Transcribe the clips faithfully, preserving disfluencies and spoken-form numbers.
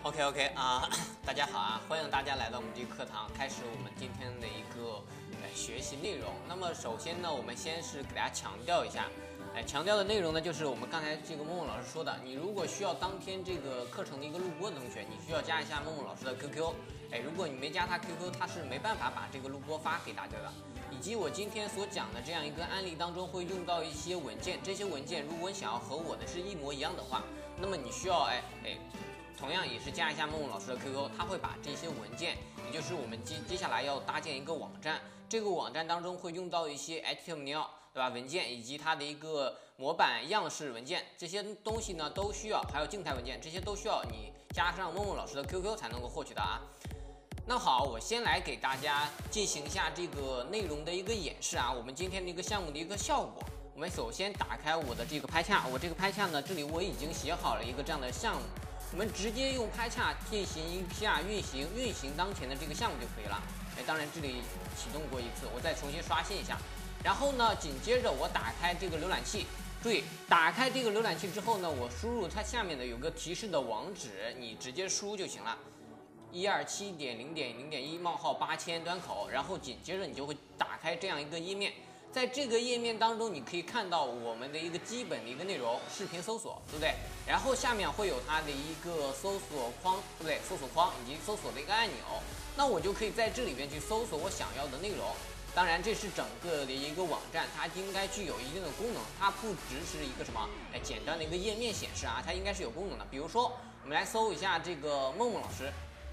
OK OK 啊、呃，大家好啊，欢迎大家来到我们这个课堂，开始我们今天的一个呃学习内容。那么首先呢，我们先是给大家强调一下，哎、呃，强调的内容呢，就是我们刚才这个梦梦老师说的，你如果需要当天这个课程的一个录播的同学，你需要加一下梦梦老师的 Q Q， 哎，如果你没加他 Q Q， 他是没办法把这个录播发给大家的。以及我今天所讲的这样一个案例当中会用到一些文件，这些文件如果你想要和我的是一模一样的话，那么你需要哎哎。同样也是加一下梦梦老师的 Q Q， 他会把这些文件，也就是我们接接下来要搭建一个网站，这个网站当中会用到一些 H T M L 对吧文件，以及它的一个模板样式文件，这些东西呢都需要，还有静态文件，这些都需要你加上梦梦老师的 Q Q 才能够获取到啊。那好，我先来给大家进行一下这个内容的一个演示啊，我们今天的一个项目的一个效果。我们首先打开我的这个拍恰，我这个拍恰呢，这里我已经写好了一个这样的项目。我们直接用拍恰进行一下运行，运行当前的这个项目就可以了。哎，当然这里启动过一次，我再重新刷新一下。然后呢，紧接着我打开这个浏览器，注意打开这个浏览器之后呢，我输入它下面的有个提示的网址，你直接输入就行了。一二七点零点零点一冒号八千端口，然后紧接着你就会打开这样一个页面。在这个页面当中，你可以看到我们的一个基本的一个内容，视频搜索，对不对？然后下面会有它的一个搜索框，对不对？搜索框以及搜索的一个按钮，那我就可以在这里边去搜索我想要的内容。当然，这是整个的一个网站，它应该具有一定的功能，它不只是一个什么，哎，简单的一个页面显示啊，它应该是有功能的。比如说，我们来搜一下这个梦梦老师。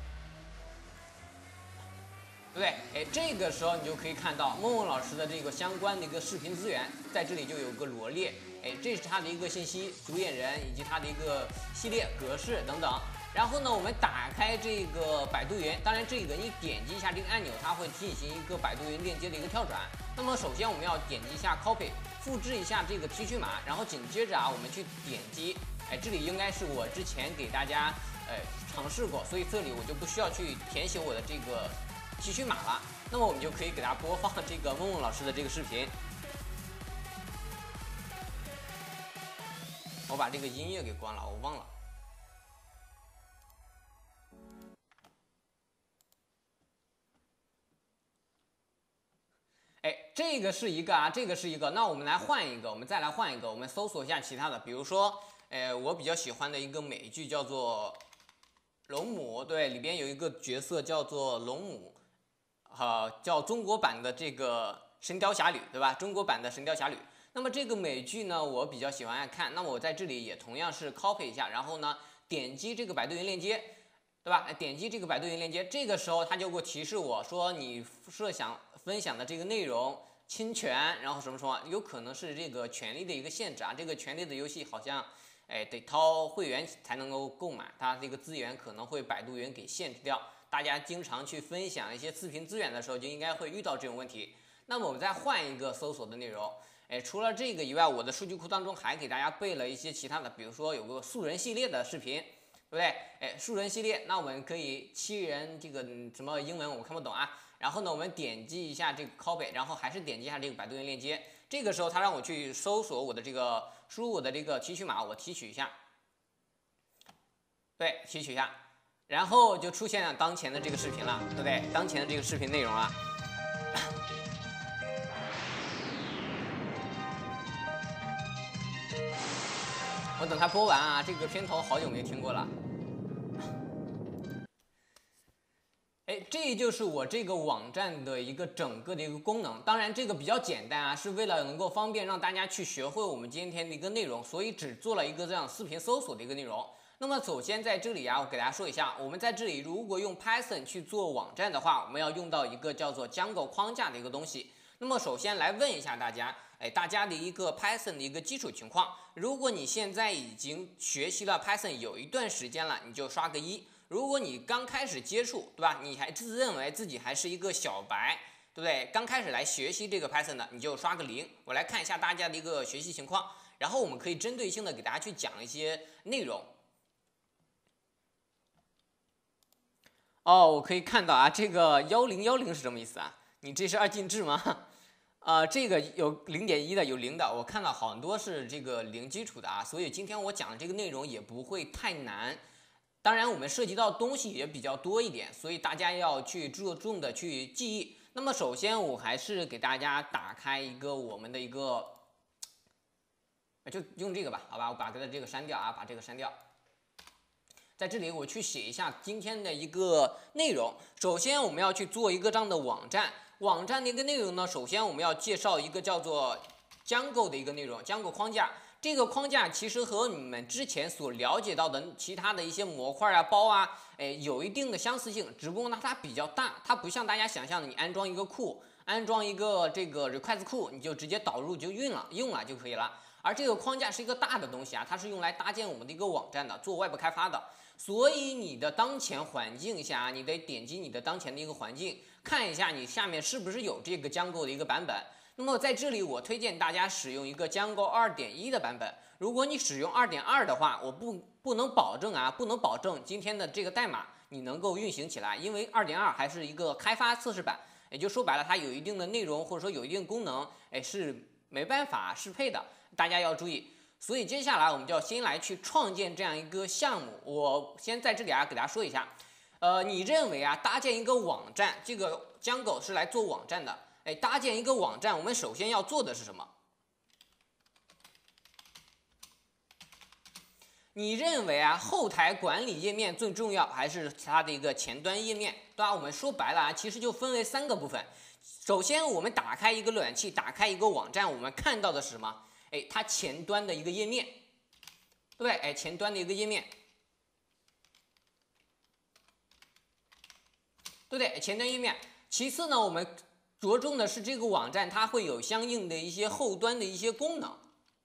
对不对？哎，这个时候你就可以看到梦梦老师的这个相关的一个视频资源，在这里就有个罗列。哎，这是他的一个信息、主演人以及他的一个系列格式等等。然后呢，我们打开这个百度云，当然这个你点击一下这个按钮，它会进行一个百度云链接的一个跳转。那么首先我们要点击一下 copy， 复制一下这个提取码，然后紧接着啊，我们去点击，哎，这里应该是我之前给大家呃尝试过，所以这里我就不需要去填写我的这个提取码了，那么我们就可以给大家播放这个梦梦老师的这个视频。我把这个音乐给关了，我忘了。哎，这个是一个啊，这个是一个。那我们来换一个，我们再来换一个，我们搜索一下其他的，比如说，呃，我比较喜欢的一个美剧叫做《龙母》，对，里边有一个角色叫做龙母。呃，叫中国版的这个《神雕侠侣》，对吧？中国版的《神雕侠侣》。那么这个美剧呢，我比较喜欢爱看。那么我在这里也同样是 copy 一下，然后呢，点击这个百度云链接，对吧？点击这个百度云链接，这个时候它就会提示我说你设想分享的这个内容侵权，然后什么什么，有可能是这个权利的一个限制啊。这个权利的游戏好像，哎，得掏会员才能够购买，它这个资源可能会百度云给限制掉。大家经常去分享一些视频资源的时候，就应该会遇到这种问题。那么我们再换一个搜索的内容，哎，除了这个以外，我的数据库当中还给大家备了一些其他的，比如说有个素人系列的视频，对不对？哎，素人系列，那我们可以七人这个什么英文我看不懂啊。然后呢，我们点击一下这个 copy， 然后还是点击一下这个百度云链接。这个时候它让我去搜索我的这个输入我的这个提取码，我提取一下，对，提取一下。然后就出现了当前的这个视频了，对不对？当前的这个视频内容啊，我等它播完啊，这个片头好久没听过了。哎，这就是我这个网站的一个整个的一个功能。当然，这个比较简单啊，是为了能够方便让大家去学会我们今天的一个内容，所以只做了一个这样视频搜索的一个内容。那么首先在这里啊，我给大家说一下，我们在这里如果用 Python 去做网站的话，我们要用到一个叫做 Django 框架的一个东西。那么首先来问一下大家，哎，大家的一个 Python 的一个基础情况。如果你现在已经学习了 Python 有一段时间了，你就刷个一。如果你刚开始接触，对吧？你还自认为自己还是一个小白，对不对？刚开始来学习这个 Python 的，你就刷个零。我来看一下大家的一个学习情况，然后我们可以针对性的给大家去讲一些内容。哦，我可以看到啊，这个幺零幺零是什么意思啊？你这是二进制吗？啊、呃，这个有零点一的，有零的，我看到很多是这个零基础的啊，所以今天我讲的这个内容也不会太难。 当然，我们涉及到的东西也比较多一点，所以大家要去注重的去记忆。那么首先，我还是给大家打开一个我们的一个，就用这个吧，好吧，我把它的这个删掉啊，把这个删掉。在这里我去写一下今天的一个内容。首先，我们要去做一个这样的网站，网站的一个内容呢，首先我们要介绍一个叫做 Django 的一个内容 ，Django 框架。这个框架其实和你们之前所了解到的其他的一些模块啊、包啊，哎，有一定的相似性，只不过呢它比较大，它不像大家想象的，你安装一个库，安装一个这个 request 库，你就直接导入就用了，用了就可以了。而这个框架是一个大的东西啊，它是用来搭建我们的一个网站的，做外部开发的。所以你的当前环境下，你得点击你的当前的一个环境，看一下你下面是不是有这个 Django 的一个版本。那么在这里，我推荐大家使用一个 Django 二点一的版本。如果你使用二点二的话，我不不能保证啊，不能保证今天的这个代码你能够运行起来，因为二点二还是一个开发测试版，也就说白了，它有一定的内容或者说有一定功能，哎，是没办法适配的，大家要注意。所以接下来我们就要先来去创建这样一个项目。我先在这里啊给大家说一下，呃，你认为啊搭建一个网站，这个 Django 是来做网站的。哎，搭建一个网站，我们首先要做的是什么？你认为啊，后台管理页面最重要，还是它的一个前端页面？对吧？我们说白了啊，其实就分为三个部分。首先，我们打开一个浏览器，打开一个网站，我们看到的是什么？哎，它前端的一个页面，对不对？哎，前端的一个页面，对不对？前端页面。其次呢，我们着重的是这个网站，它会有相应的一些后端的一些功能，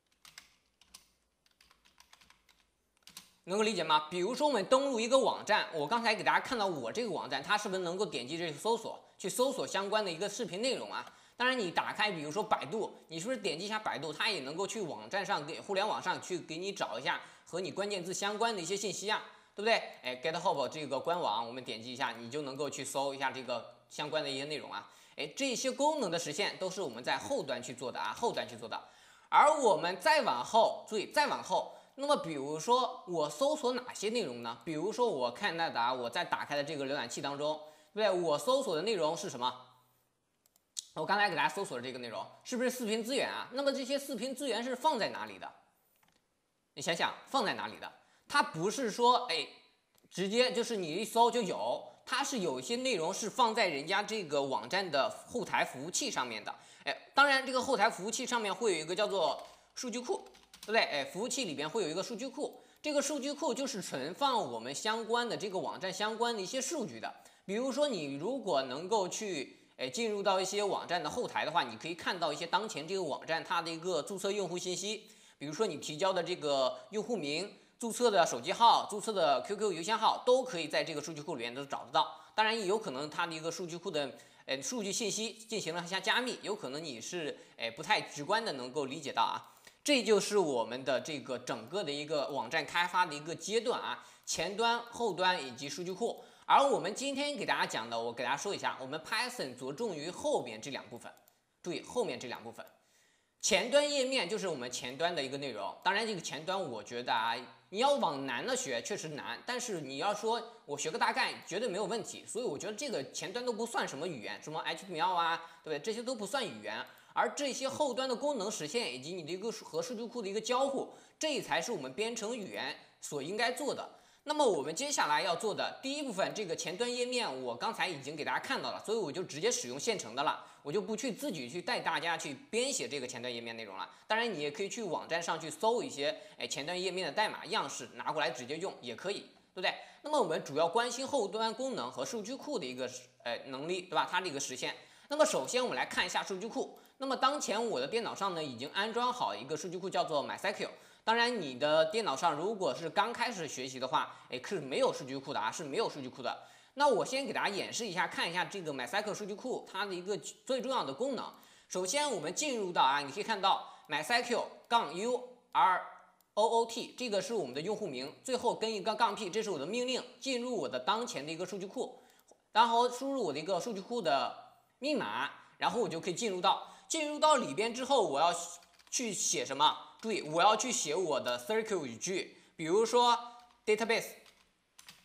能够理解吗？比如说我们登录一个网站，我刚才给大家看到我这个网站，它是不是能够点击这个搜索，去搜索相关的一个视频内容啊？当然，你打开比如说百度，你是不是点击一下百度，它也能够去网站上给互联网上去给你找一下和你关键字相关的一些信息啊，对不对？哎 ，GitHub 这个官网，我们点击一下，你就能够去搜一下这个相关的一些内容啊。哎，这些功能的实现都是我们在后端去做的啊，后端去做的。而我们再往后，注意再往后，那么比如说我搜索哪些内容呢？比如说我看到的啊，我在打开的这个浏览器当中，对不对？我搜索的内容是什么？我刚才给大家搜索的这个内容是不是视频资源啊？那么这些视频资源是放在哪里的？你想想放在哪里的？它不是说哎，直接就是你一搜就有。它是有一些内容是放在人家这个网站的后台服务器上面的，哎，当然这个后台服务器上面会有一个叫做数据库，对不对？哎，服务器里边会有一个数据库，这个数据库就是存放我们相关的这个网站相关的一些数据的。比如说你如果能够去哎进入到一些网站的后台的话，你可以看到一些当前这个网站它的一个注册用户信息，比如说你提交的这个用户名。注册的手机号、注册的 Q Q 邮箱号都可以在这个数据库里面都找得到。当然，也有可能它的一个数据库的呃数据信息进行了一下加密，有可能你是哎不太直观的能够理解到啊。这就是我们的这个整个的一个网站开发的一个阶段啊，前端、后端以及数据库。而我们今天给大家讲的，我给大家说一下，我们 Python 着重于后面这两部分，注意后面这两部分。前端页面就是我们前端的一个内容，当然这个前端我觉得啊，你要往难了学确实难，但是你要说我学个大概绝对没有问题，所以我觉得这个前端都不算什么语言，什么 H T M L 啊，对不对？这些都不算语言，而这些后端的功能实现以及你的一个和数据库的一个交互，这才是我们编程语言所应该做的。那么我们接下来要做的第一部分，这个前端页面我刚才已经给大家看到了，所以我就直接使用现成的了，我就不去自己去带大家去编写这个前端页面内容了。当然，你也可以去网站上去搜一些哎前端页面的代码样式，拿过来直接用也可以，对不对？那么我们主要关心后端功能和数据库的一个呃能力，对吧？它的一个实现。那么首先我们来看一下数据库。那么当前我的电脑上呢已经安装好一个数据库，叫做 MySQL。当然，你的电脑上如果是刚开始学习的话，哎，是没有数据库的啊，是没有数据库的。那我先给大家演示一下，看一下这个 MySQL 数据库它的一个最重要的功能。首先，我们进入到啊，你可以看到 MySQL 杠 U R O O T 这个是我们的用户名，最后跟一个杠 P， 这是我的命令，进入我的当前的一个数据库，然后输入我的一个数据库的密码，然后我就可以进入到进入到里边之后，我要去写什么？注意，我要去写我的 Circle 语句，比如说 database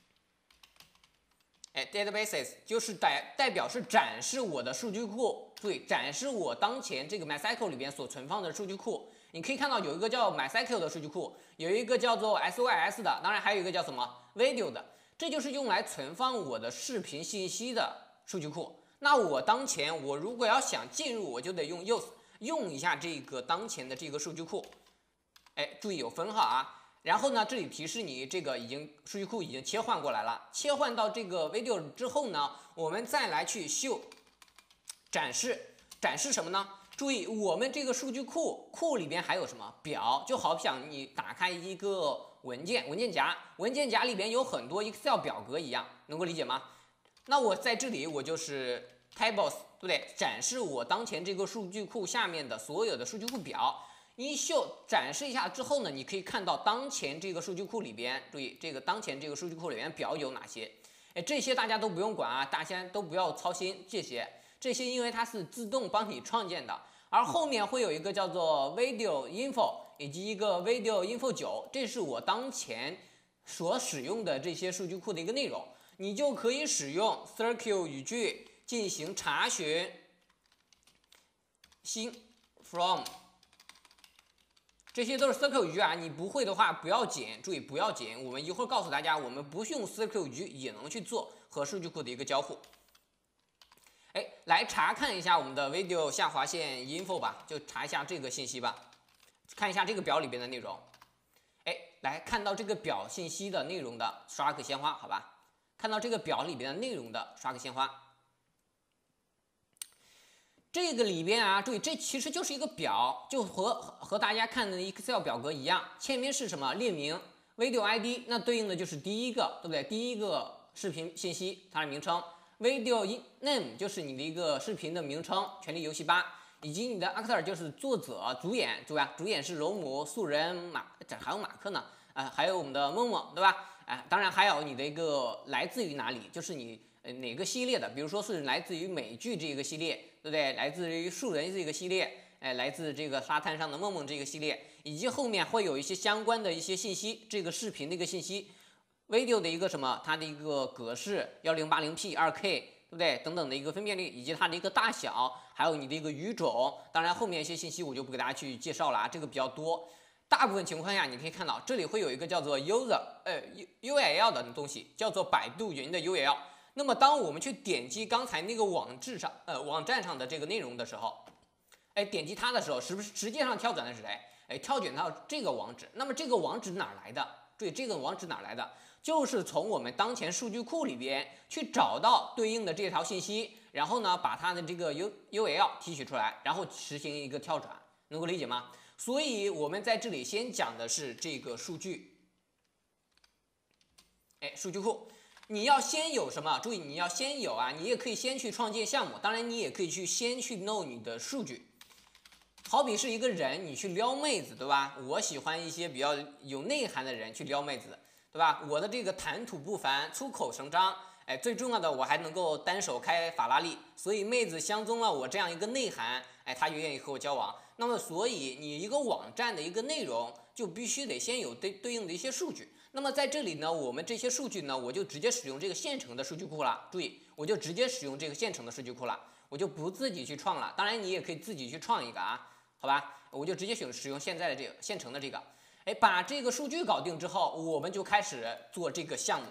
哎 ，databases 就是代代表是展示我的数据库，注意展示我当前这个 MySQL 里边所存放的数据库。你可以看到有一个叫 MySQL 的数据库，有一个叫做 S Y S 的，当然还有一个叫什么 Video 的，这就是用来存放我的视频信息的数据库。那我当前我如果要想进入，我就得用 use 用一下这个当前的这个数据库。哎，注意有分号啊。然后呢，这里提示你这个已经数据库已经切换过来了，切换到这个 video 之后呢，我们再来去秀展示，展示什么呢？注意我们这个数据库库里边还有什么表，就好像你打开一个文件文件夹，文件夹里边有很多 Excel 表格一样，能够理解吗？那我在这里我就是 tables， 对不对？展示我当前这个数据库下面的所有的数据库表。一秀展示一下之后呢，你可以看到当前这个数据库里边，注意这个当前这个数据库里边表有哪些？哎，这些大家都不用管啊，大家都不要操心这些，这些因为它是自动帮你创建的。而后面会有一个叫做 Video Info 以及一个 Video Info 九，这是我当前所使用的这些数据库的一个内容，你就可以使用 Circle 语句进行查询新 from。这些都是 Circle 语句啊，你不会的话不要紧，注意不要紧。我们一会儿告诉大家，我们不用 Circle 语句也能去做和数据库的一个交互。哎，来查看一下我们的 Video 下划线 Info 吧，就查一下这个信息吧，看一下这个表里边的内容。哎，来看到这个表信息的内容的，刷个鲜花，好吧？看到这个表里边的内容的，刷个鲜花。这个里边啊，注意，这其实就是一个表，就和和大家看的 Excel 表格一样。前面是什么？列名 Video I D， 那对应的就是第一个，对不对？第一个视频信息，它的名称。Video name 就是你的一个视频的名称，权力游戏吧，以及你的 actor 就是作者、主演，注意啊，主演是龙母、素人、马，这还有马克呢，啊、呃，还有我们的梦梦，对吧？哎、呃，当然还有你的一个来自于哪里，就是你。呃，哪个系列的？比如说是来自于美剧这个系列，对不对？来自于树人这个系列，哎，来自这个沙滩上的梦梦这个系列，以及后面会有一些相关的一些信息，这个视频的一个信息 ，video 的一个什么，它的一个格式一零八零 P 二 K， 对不对？等等的一个分辨率，以及它的一个大小，还有你的一个语种。当然后面一些信息我就不给大家去介绍了啊，这个比较多。大部分情况下，你可以看到这里会有一个叫做 user 呃 U L 的东西，叫做百度云的 U L。那么，当我们去点击刚才那个网志上，呃，网站上的这个内容的时候，哎，点击它的时候，是不是实际上跳转的是谁？哎，跳转到这个网址。那么这个网址哪来的？注意，这个网址哪来的？就是从我们当前数据库里边去找到对应的这条信息，然后呢，把它的这个 U U L 提取出来，然后实行一个跳转，能够理解吗？所以我们在这里先讲的是这个数据，哎，数据库。你要先有什么？注意，你要先有啊！你也可以先去创建项目，当然你也可以去先去弄你的数据。好比是一个人，你去撩妹子，对吧？我喜欢一些比较有内涵的人去撩妹子，对吧？我的这个谈吐不凡，出口成章，哎，最重要的我还能够单手开法拉利，所以妹子相中了我这样一个内涵，哎，她就愿意和我交往。那么，所以你一个网站的一个内容就必须得先有对对应的一些数据。那么在这里呢，我们这些数据呢，我就直接使用这个现成的数据库了。注意，我就直接使用这个现成的数据库了，我就不自己去创了。当然，你也可以自己去创一个啊，好吧？我就直接选使用现在的这个现成的这个。哎，把这个数据搞定之后，我们就开始做这个项目。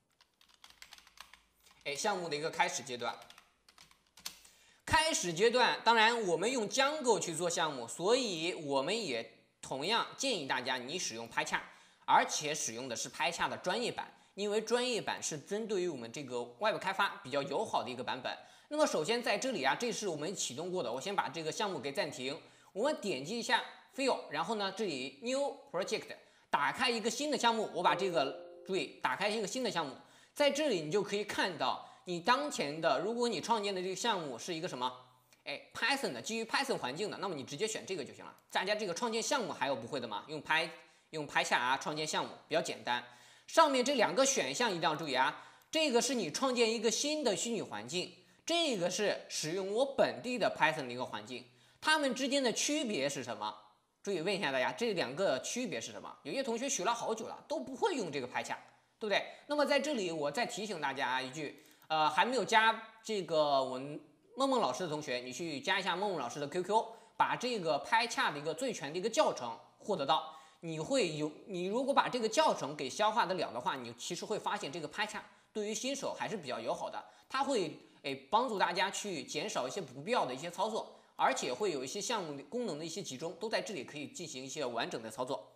哎，项目的一个开始阶段。开始阶段，当然我们用 Django 去做项目，所以我们也同样建议大家你使用 PyCharm。而且使用的是 PyCharm 的专业版，因为专业版是针对于我们这个 Web 开发比较友好的一个版本。那么首先在这里啊，这是我们启动过的，我先把这个项目给暂停。我们点击一下 Fill， 然后呢，这里 New Project， 打开一个新的项目。我把这个注意，打开一个新的项目，在这里你就可以看到你当前的，如果你创建的这个项目是一个什么？哎 ，Python 的，基于 Python 环境的，那么你直接选这个就行了。大家这个创建项目还有不会的吗？用 Py。用 PyCharm 啊创建项目比较简单，上面这两个选项一定要注意啊，这个是你创建一个新的虚拟环境，这个是使用我本地的 Python 的一个环境，它们之间的区别是什么？注意问一下大家，这两个区别是什么？有些同学学了好久了都不会用这个 PyCharm，对不对？那么在这里我再提醒大家一句， 呃还没有加这个我们梦梦老师的同学，你去加一下梦梦老师的 Q Q， 把这个拍恰的一个最全的一个教程获得到。你会有，你如果把这个教程给消化得了的话，你其实会发现这个拍恰对于新手还是比较友好的，它会诶帮助大家去减少一些不必要的一些操作，而且会有一些项目功能的一些集中，都在这里可以进行一些完整的操作。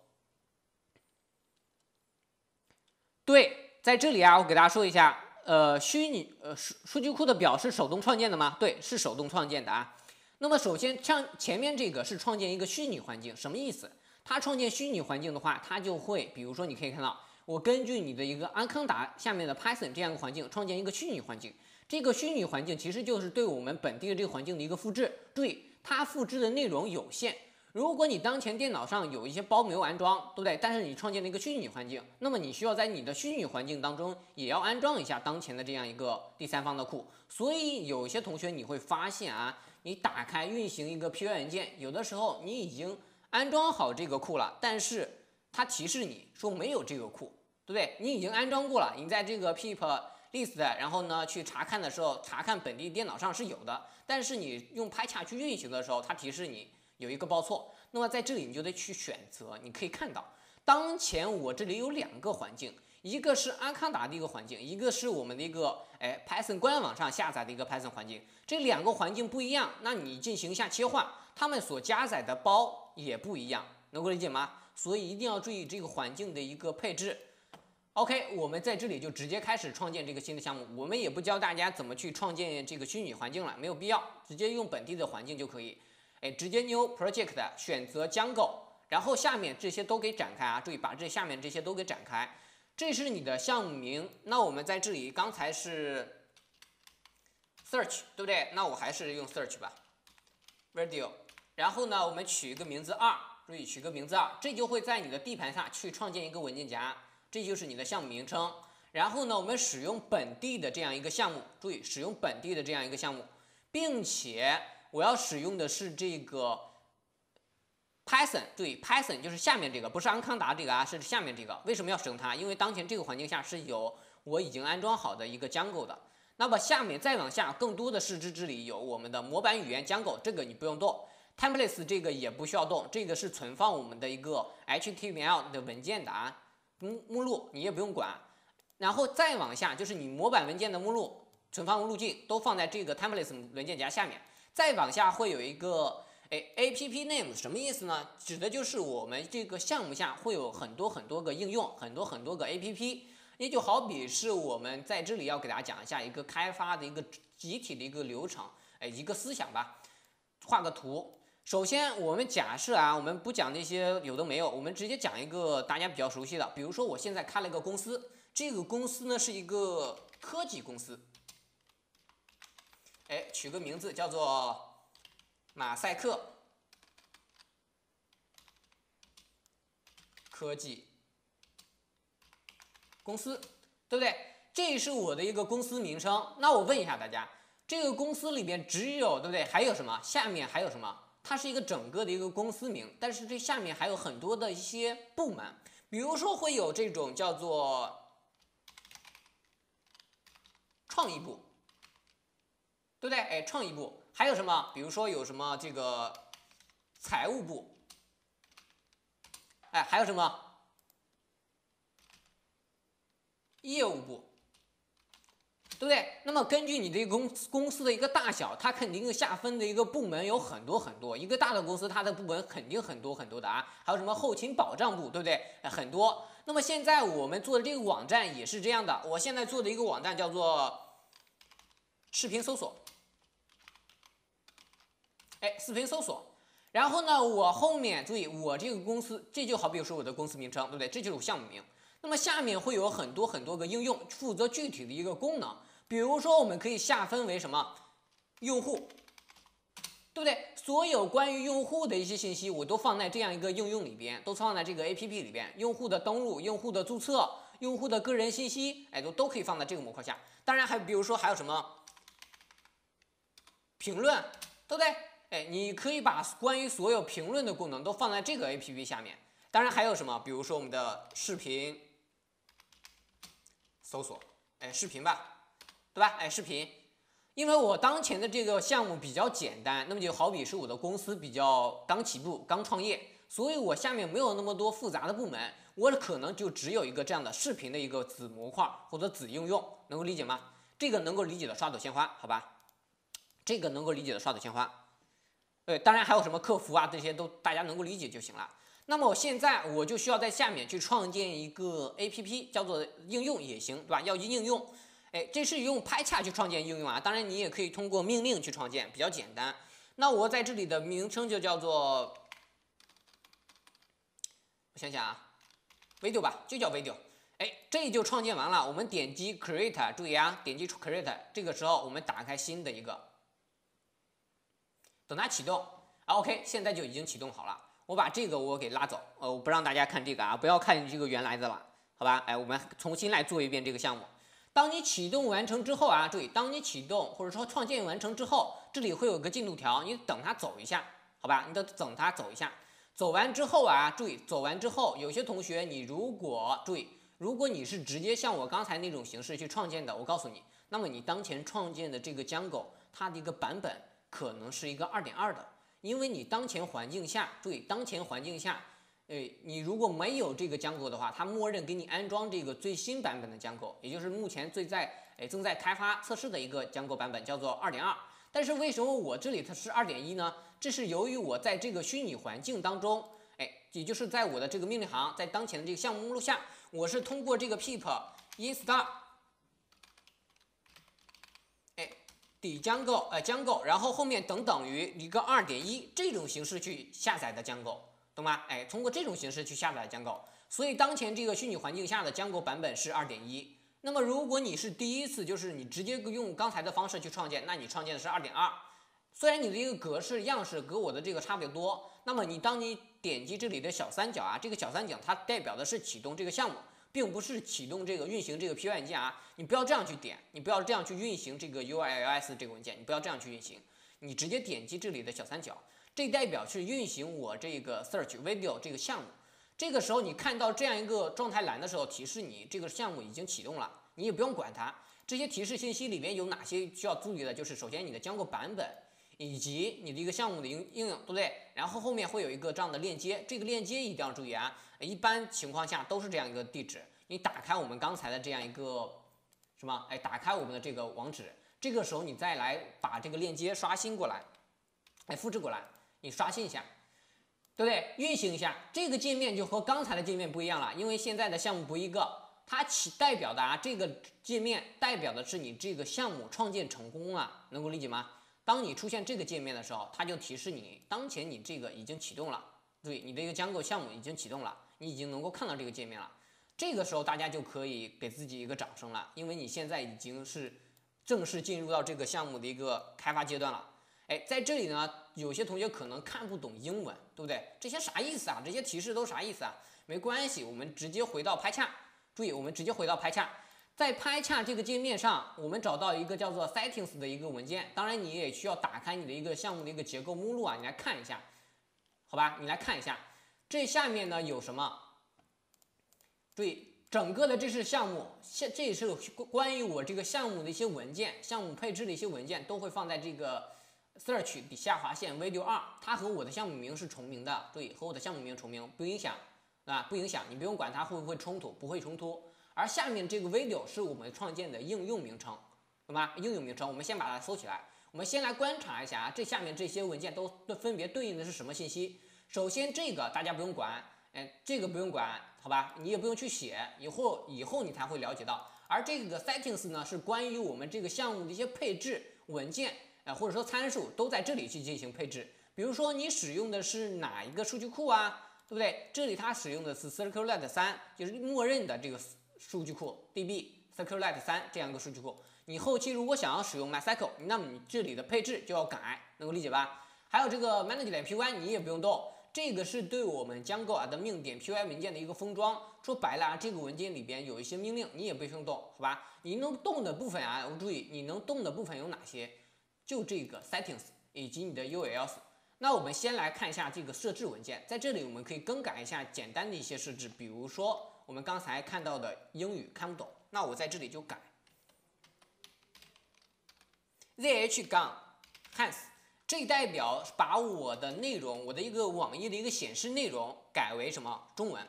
对，在这里啊，我给大家说一下，呃，虚拟呃数数据库的表是手动创建的吗？对，是手动创建的啊。那么首先像前面这个是创建一个虚拟环境，什么意思？它创建虚拟环境的话，它就会，比如说你可以看到，我根据你的一个安康达下面的 Python 这样一个环境，创建一个虚拟环境。这个虚拟环境其实就是对我们本地的这个环境的一个复制。注意，它复制的内容有限。如果你当前电脑上有一些包没有安装，对不对？但是你创建了一个虚拟环境，那么你需要在你的虚拟环境当中也要安装一下当前的这样一个第三方的库。所以有些同学你会发现啊，你打开运行一个 P Y 文件，有的时候你已经安装好这个库了，但是它提示你说没有这个库，对不对？你已经安装过了，你在这个 pip list 然后呢去查看的时候，查看本地电脑上是有的，但是你用拍卡去运行的时候，它提示你有一个报错。那么在这里你就得去选择，你可以看到当前我这里有两个环境，一个是安康达的一个环境，一个是我们的一个哎 Python 官网上下载的一个 Python 环境。这两个环境不一样，那你进行一下切换，它们所加载的包也不一样，能够理解吗？所以一定要注意这个环境的一个配置。OK， 我们在这里就直接开始创建这个新的项目，我们也不教大家怎么去创建这个虚拟环境了，没有必要，直接用本地的环境就可以。哎，直接 New Project 选择 Django， 然后下面这些都给展开啊，注意把这下面这些都给展开。这是你的项目名，那我们在这里刚才是 Search， 对不对？那我还是用 Search 吧 ，Radio。然后呢，我们取一个名字二，注意取个名字二，这就会在你的地盘上去创建一个文件夹，这就是你的项目名称。然后呢，我们使用本地的这样一个项目，注意使用本地的这样一个项目，并且我要使用的是这个 Python， 注意 Python 就是下面这个，不是安康达这个啊，是下面这个。为什么要使用它？因为当前这个环境下是有我已经安装好的一个 Django 的。那么下面再往下，更多的是这里有我们的模板语言 Django， 这个你不用动。Templates 这个也不需要动，这个是存放我们的一个 H T M L 的文件的啊，目目录你也不用管。然后再往下就是你模板文件的目录、存放路径都放在这个 Templates 文件夹下面。再往下会有一个哎 A P P name 什么意思呢？指的就是我们这个项目下会有很多很多个应用，很多很多个 A P P。也就好比是我们在这里要给大家讲一下一个开发的一个集体的一个流程，哎，一个思想吧。画个图。首先，我们假设啊，我们不讲那些有的没有，我们直接讲一个大家比较熟悉的，比如说我现在开了一个公司，这个公司呢是一个科技公司，哎，取个名字叫做马赛克科技公司，对不对？这是我的一个公司名称。那我问一下大家，这个公司里边只有对不对？还有什么？下面还有什么？它是一个整个的一个公司名，但是这下面还有很多的一些部门，比如说会有这种叫做创意部，对不对？哎，创意部还有什么？比如说有什么这个财务部，哎，还有什么业务部。对不对？那么根据你的公公司的一个大小，它肯定下分的一个部门有很多很多。一个大的公司，它的部门肯定很多很多的啊。还有什么后勤保障部，对不对？很多。那么现在我们做的这个网站也是这样的。我现在做的一个网站叫做视频搜索，哎，视频搜索。然后呢，我后面注意，我这个公司，这就好比说我的公司名称，对不对？这就是我项目名。那么下面会有很多很多个应用，负责具体的一个功能。比如说，我们可以下分为什么？用户，对不对？所有关于用户的一些信息，我都放在这样一个应用里边，都放在这个 A P P 里边。用户的登录、用户的注册、用户的个人信息，哎，都都可以放在这个模块下。当然还比如说还有什么评论，对不对？哎，你可以把关于所有评论的功能都放在这个 A P P 下面。当然还有什么？比如说我们的视频搜索，哎，视频吧。 对吧？哎，视频，因为我当前的这个项目比较简单，那么就好比是我的公司比较刚起步、刚创业，所以我下面没有那么多复杂的部门，我可能就只有一个这样的视频的一个子模块或者子应用，能够理解吗？这个能够理解的刷朵鲜花，好吧？这个能够理解的刷朵鲜花。对，当然还有什么客服啊，这些都大家能够理解就行了。那么我现在我就需要在下面去创建一个 A P P， 叫做应用也行，对吧？要应用，哎，这是用拍恰去创建应用啊。当然你也可以通过命令去创建，比较简单。那我在这里的名称就叫做，我想想啊 ，video 吧，就叫 video。哎，这就创建完了。我们点击 create， 注意啊，点击 create， 这个时候我们打开新的一个。等它启动啊 ，OK， 现在就已经启动好了。我把这个我给拉走，呃，我不让大家看这个啊，不要看这个原来的了，好吧？哎，我们重新来做一遍这个项目。当你启动完成之后啊，注意，当你启动或者说创建完成之后，这里会有个进度条，你等它走一下，好吧？你得等它走一下。走完之后啊，注意，走完之后，有些同学你如果注意，如果你是直接像我刚才那种形式去创建的，我告诉你，那么你当前创建的这个Django它的一个版本。可能是一个 二点二 的，因为你当前环境下，注意当前环境下，呃，你如果没有这个Django的话，它默认给你安装这个最新版本的Django，也就是目前最在哎正在开发测试的一个Django版本，叫做 二点二。但是为什么我这里它是 二点一 呢？这是由于我在这个虚拟环境当中，哎，也就是在我的这个命令行，在当前的这个项目目录下，我是通过这个 pip install。底Django，呃 Django， 然后后面等等于一个 二点一 这种形式去下载的Django，懂吗？哎，通过这种形式去下载Django，所以当前这个虚拟环境下的Django版本是 二点一。那么如果你是第一次，就是你直接用刚才的方式去创建，那你创建的是 二点二。虽然你的一个格式样式和我的这个差别多，那么你当你点击这里的小三角啊，这个小三角它代表的是启动这个项目。并不是启动这个运行这个 P Y 文件啊，你不要这样去点，你不要这样去运行这个 U I L S 这个文件，你不要这样去运行，你直接点击这里的小三角，这代表是运行我这个 Search Video 这个项目。这个时候你看到这样一个状态栏的时候，提示你这个项目已经启动了，你也不用管它。这些提示信息里面有哪些需要注意的？就是首先你的Django版本，以及你的一个项目的应应用，对不对？然后后面会有一个这样的链接，这个链接一定要注意啊。一般情况下都是这样一个地址，你打开我们刚才的这样一个什么？哎，打开我们的这个网址，这个时候你再来把这个链接刷新过来，哎，复制过来，你刷新一下，对不对？运行一下，这个界面就和刚才的界面不一样了，因为现在的项目不一个，它起代表的啊，这个界面代表的是你这个项目创建成功了，能够理解吗？当你出现这个界面的时候，它就提示你当前你这个已经启动了，注意你的一个Django项目已经启动了。你已经能够看到这个界面了，这个时候大家就可以给自己一个掌声了，因为你现在已经是正式进入到这个项目的一个开发阶段了。哎，在这里呢，有些同学可能看不懂英文，对不对？这些啥意思啊？这些提示都啥意思啊？没关系，我们直接回到拍恰，注意，我们直接回到拍恰，在拍恰这个界面上，我们找到一个叫做 settings 的一个文件，当然你也需要打开你的一个项目的一个结构目录啊，你来看一下，好吧？你来看一下。这下面呢有什么？注意，整个的这是项目，现这是关于我这个项目的一些文件，项目配置的一些文件都会放在这个 search 底下划线 video 二，它和我的项目名是重名的。注意，和我的项目名重名不影响啊，不影响，你不用管它会不会冲突，不会冲突。而下面这个 video 是我们创建的应用名称，懂吗？应用名称，我们先把它搜起来。我们先来观察一下啊，这下面这些文件都分别对应的是什么信息？首先，这个大家不用管，哎，这个不用管，好吧？你也不用去写，以后以后你才会了解到。而这个 settings 呢，是关于我们这个项目的一些配置文件，呃，或者说参数都在这里去进行配置。比如说你使用的是哪一个数据库啊，对不对？这里它使用的是 Circulet 三，就是默认的这个数据库 D B Circulet 三这样一个数据库。你后期如果想要使用 MySQL， 那么你这里的配置就要改，能够理解吧？还有这个 manage 点 py 你也不用动。这个是对我们Django啊的命点 P Y 文件的一个封装。说白了啊，这个文件里边有一些命令，你也不用动，好吧？你能动的部分啊，注意你能动的部分有哪些？就这个 settings 以及你的 U L S。那我们先来看一下这个设置文件，在这里我们可以更改一下简单的一些设置，比如说我们刚才看到的英语看不懂，那我在这里就改 zh 杠 hans， 这代表把我的内容，我的一个网页的一个显示内容改为什么中文？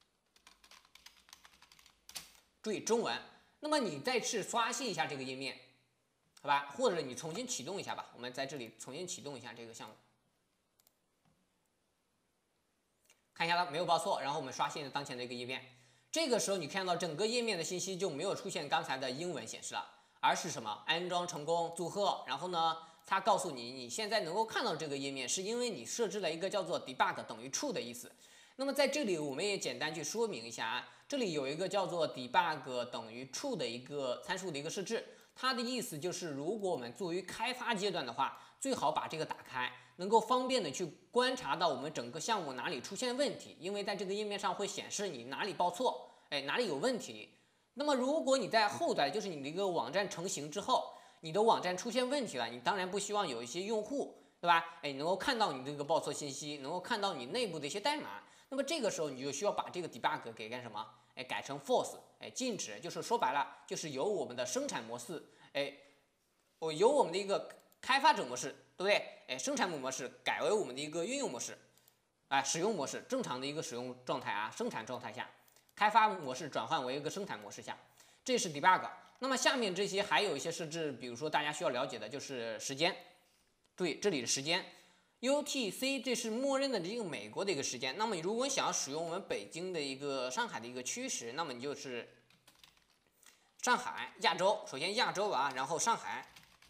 注意中文。那么你再次刷新一下这个页面，好吧？或者你重新启动一下吧。我们在这里重新启动一下这个项目，看一下它没有报错，然后我们刷新了当前的一个页面。这个时候你看到整个页面的信息就没有出现刚才的英文显示了，而是什么？安装成功，祝贺。然后呢，它告诉你你现在能够看到这个页面，是因为你设置了一个叫做 debug 等于 true 的意思。那么在这里我们也简单去说明一下啊，这里有一个叫做 debug 等于 true 的一个参数的一个设置，它的意思就是如果我们作为开发阶段的话，最好把这个打开，能够方便的去观察到我们整个项目哪里出现问题，因为在这个页面上会显示你哪里报错，哎，哪里有问题。那么如果你在后台，就是你的一个网站成型之后，你的网站出现问题了，你当然不希望有一些用户，对吧？哎，能够看到你这个报错信息，能够看到你内部的一些代码。那么这个时候你就需要把这个 debug 给干什么？哎，改成 false， 哎，禁止，就是说白了，就是由我们的生产模式，哎，我由我们的一个开发者模式，对不对？哎，生产模式改为我们的一个运用模式，哎，使用模式，正常的一个使用状态啊，生产状态下，开发模式转换为一个生产模式下，这是 debug。那么下面这些还有一些设置，比如说大家需要了解的就是时间，注意这里的时间。U T C 这是默认的这个美国的一个时间，那么如果你想要使用我们北京的一个上海的一个区时，那么你就是上海亚洲，首先亚洲啊，然后上海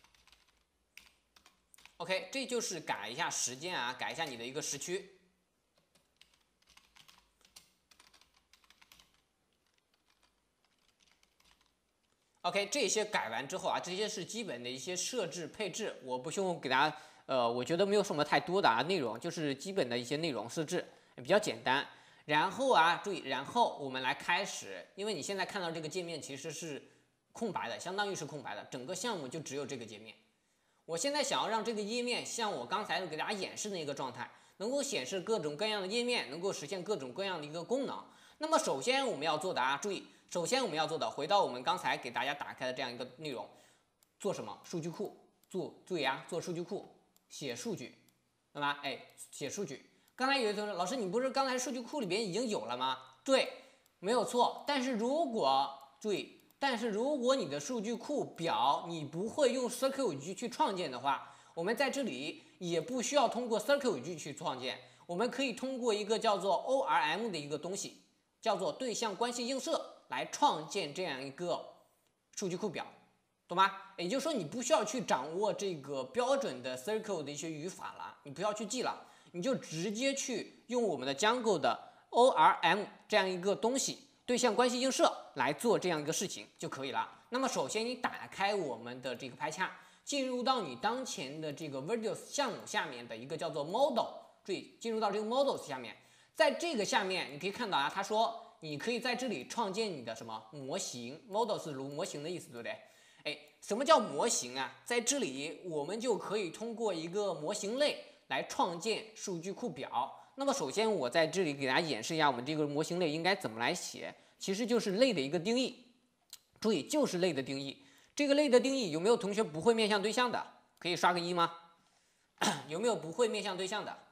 ，OK， 这就是改一下时间啊，改一下你的一个时区。OK， 这些改完之后啊，这些是基本的一些设置配置，我不用给大家。呃，我觉得没有什么太多的啊内容，就是基本的一些内容设置比较简单。然后啊，注意，然后我们来开始，因为你现在看到这个界面其实是空白的，相当于是空白的，整个项目就只有这个界面。我现在想要让这个页面像我刚才给大家演示的那个状态，能够显示各种各样的页面，能够实现各种各样的一个功能。那么首先我们要做的啊，注意，首先我们要做的，回到我们刚才给大家打开的这样一个内容，做什么？数据库，做，注意啊，做数据库。写数据，对吧？哎，写数据。刚才有的同学，老师，你不是刚才数据库里边已经有了吗？对，没有错。但是如果注意，但是如果你的数据库表你不会用 Circle 语句去创建的话，我们在这里也不需要通过 Circle 语句去创建，我们可以通过一个叫做 O R M 的一个东西，叫做对象关系映射来创建这样一个数据库表。懂吗？也就是说，你不需要去掌握这个标准的 Circle 的一些语法了，你不要去记了，你就直接去用我们的 Django 的 O R M 这样一个东西，对象关系映射来做这样一个事情就可以了。那么首先你打开我们的这个拍卡，进入到你当前的这个 Videos 项目下面的一个叫做 Model， 注意进入到这个 Models 下面，在这个下面你可以看到啊，他说你可以在这里创建你的什么模型 ，Model 是如模型的意思，对不对？哎，什么叫模型啊？在这里我们就可以通过一个模型类来创建数据库表。那么首先我在这里给大家演示一下我们这个模型类应该怎么来写，其实就是类的一个定义。注意，就是类的定义。这个类的定义有没有同学不会面向对象的？可以刷个一吗？有没有不会面向对象的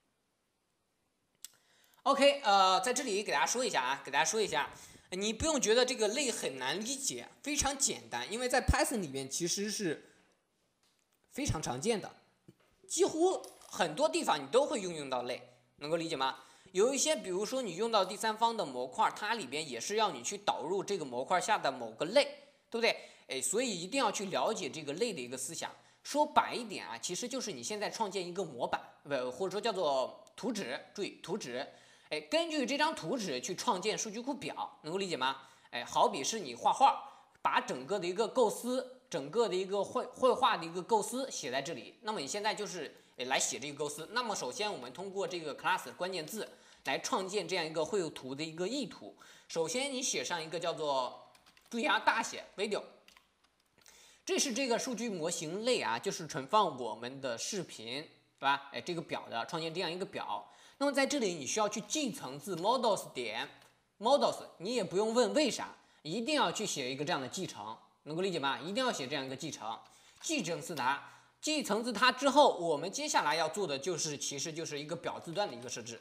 ？OK， 呃，在这里给大家说一下啊，给大家说一下。你不用觉得这个类很难理解，非常简单，因为在 Python 里面其实是非常常见的，几乎很多地方你都会运用到类，能够理解吗？有一些，比如说你用到第三方的模块，它里边也是要你去导入这个模块下的某个类，对不对？哎，所以一定要去了解这个类的一个思想。说白一点啊，其实就是你现在创建一个模板，不，或者说叫做图纸，注意图纸。哎，根据这张图纸去创建数据库表，能够理解吗？哎，好比是你画画，把整个的一个构思，整个的一个绘绘画的一个构思写在这里。那么你现在就是来写这个构思。那么首先我们通过这个 class 关键字来创建这样一个绘图的一个意图。首先你写上一个叫做，注意啊，大写 video， 这是这个数据模型类啊，就是存放我们的视频，对吧？哎，这个表的创建这样一个表。那么在这里你需要去继承自 models 点 models， 你也不用问为啥，一定要去写一个这样的继承，能够理解吗？一定要写这样一个继承。 继承自它，继承自它之后，我们接下来要做的就是，其实就是一个表字段的一个设置。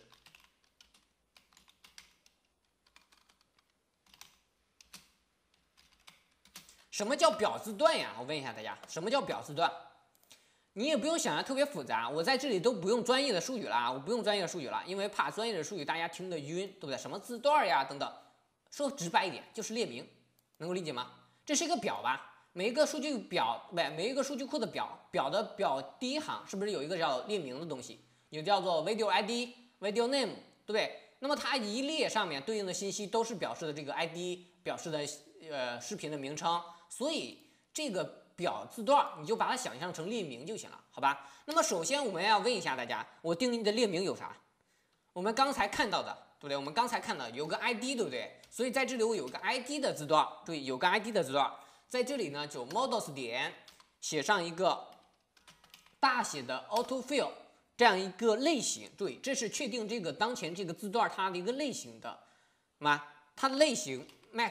什么叫表字段呀？我问一下大家，什么叫表字段？你也不用想的特别复杂，我在这里都不用专业的术语了啊，我不用专业的术语了，因为怕专业的术语大家听得晕，对不对？什么字段呀等等，说直白一点就是列名，能够理解吗？这是一个表吧？每一个数据表，不，每一个数据库的表，表的表第一行是不是有一个叫列名的东西？有叫做 video I D、video name， 对不对？那么它一列上面对应的信息都是表示的这个 I D， 表示的呃视频的名称。所以这个表字段你就把它想象成列名就行了，好吧？那么首先我们要问一下大家，我定义的列名有啥？我们刚才看到的，对不对？我们刚才看到有个 I D， 对不对？所以在这里我有个 I D 的字段，注意有个 I D 的字段，在这里呢就 models 点写上一个大写的 autofill 这样一个类型，注意这是确定这个当前这个字段它的一个类型的，好吗？它的类型 max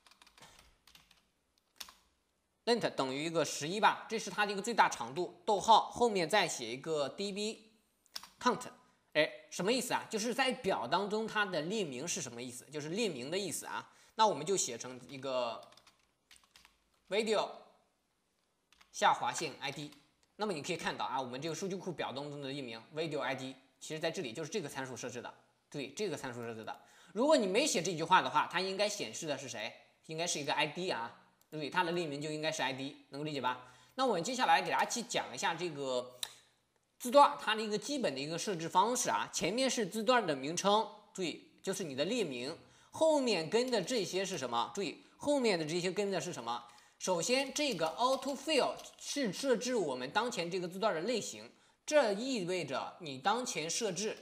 length 等于一个十一吧，这是它的一个最大长度。逗号后面再写一个 db count， 哎，什么意思啊？就是在表当中它的列名是什么意思？就是列名的意思啊。那我们就写成一个 video 下划线 I D。那么你可以看到啊，我们这个数据库表当中的列名 video I D， 其实在这里就是这个参数设置的。对，这个参数设置的。如果你没写这句话的话，它应该显示的是谁？应该是一个 I D 啊。对，它的列名就应该是 I D， 能够理解吧？那我们接下来给大家去讲一下这个字段它的一个基本的一个设置方式啊。前面是字段的名称，注意就是你的列名，后面跟的这些是什么？注意后面的这些跟的是什么？首先这个 autofill 是设置我们当前这个字段的类型，这意味着你当前设置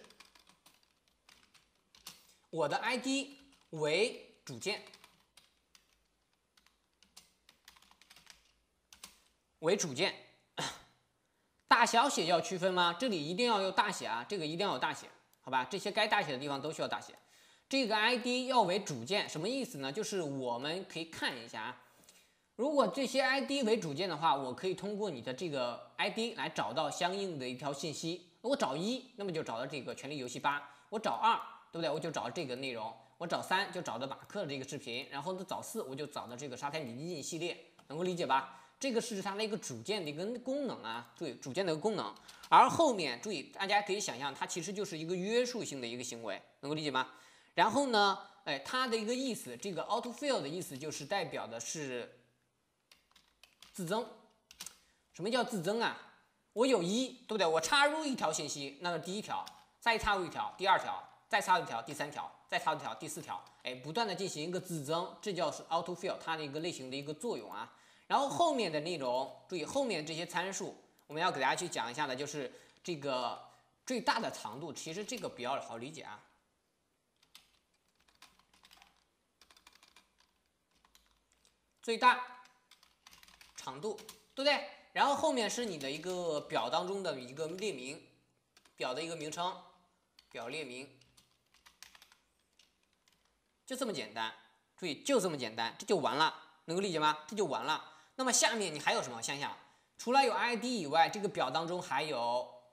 我的 I D 为主键。为主键，大小写要区分吗？这里一定要有大写啊，这个一定要有大写，好吧？这些该大写的地方都需要大写。这个 I D 要为主键，什么意思呢？就是我们可以看一下啊，如果这些 I D 为主键的话，我可以通过你的这个 I D 来找到相应的一条信息。我找一，那么就找到这个《权力游戏八》；我找二，对不对？我就找到这个内容；我找三，就找到马克的这个视频；然后呢，找四，我就找到这个沙滩笔记系列，能够理解吧？这个是它的一个主键的一个功能啊，注意主键的一个功能。而后面注意，大家可以想象，它其实就是一个约束性的一个行为，能够理解吗？然后呢，哎，它的一个意思，这个 autofill 的意思就是代表的是自增。什么叫自增啊？我有一，对不对？我插入一条信息，那么第一条，再插入一条，第二条，再插入一条，第三条，再插入一条，第四条，哎，不断的进行一个自增，这叫是 autofill 它的一个类型的一个作用啊。然后后面的内容，注意后面这些参数，我们要给大家去讲一下的，就是这个最大的长度，其实这个比较好理解啊。最大长度，对不对？然后后面是你的一个表当中的一个列名，表的一个名称，表列名，就这么简单。注意，就这么简单，这就完了，能够理解吗？这就完了。那么下面你还有什么？想想，除了有 I D 以外，这个表当中还有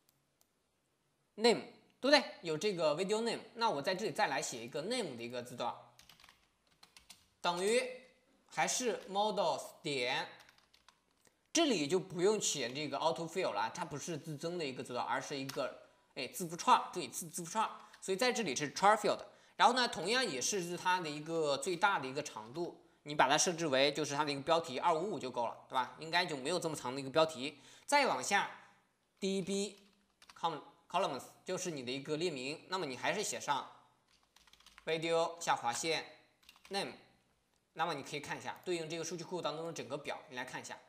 name， 对不对？有这个 video name。那我在这里再来写一个 name 的一个字段，等于还是 models 点，这里就不用写这个 autofill 了，它不是自增的一个字段，而是一个哎字符串，注意字字符串，所以在这里是 char field。然后呢，同样也是它的一个最大的一个长度。你把它设置为就是它的一个标题二五五就够了，对吧？应该就没有这么长的一个标题。再往下 ，db columns 就是你的一个列名，那么你还是写上 video 下划线 name， 那么你可以看一下对应这个数据库当中的整个表，你来看一下，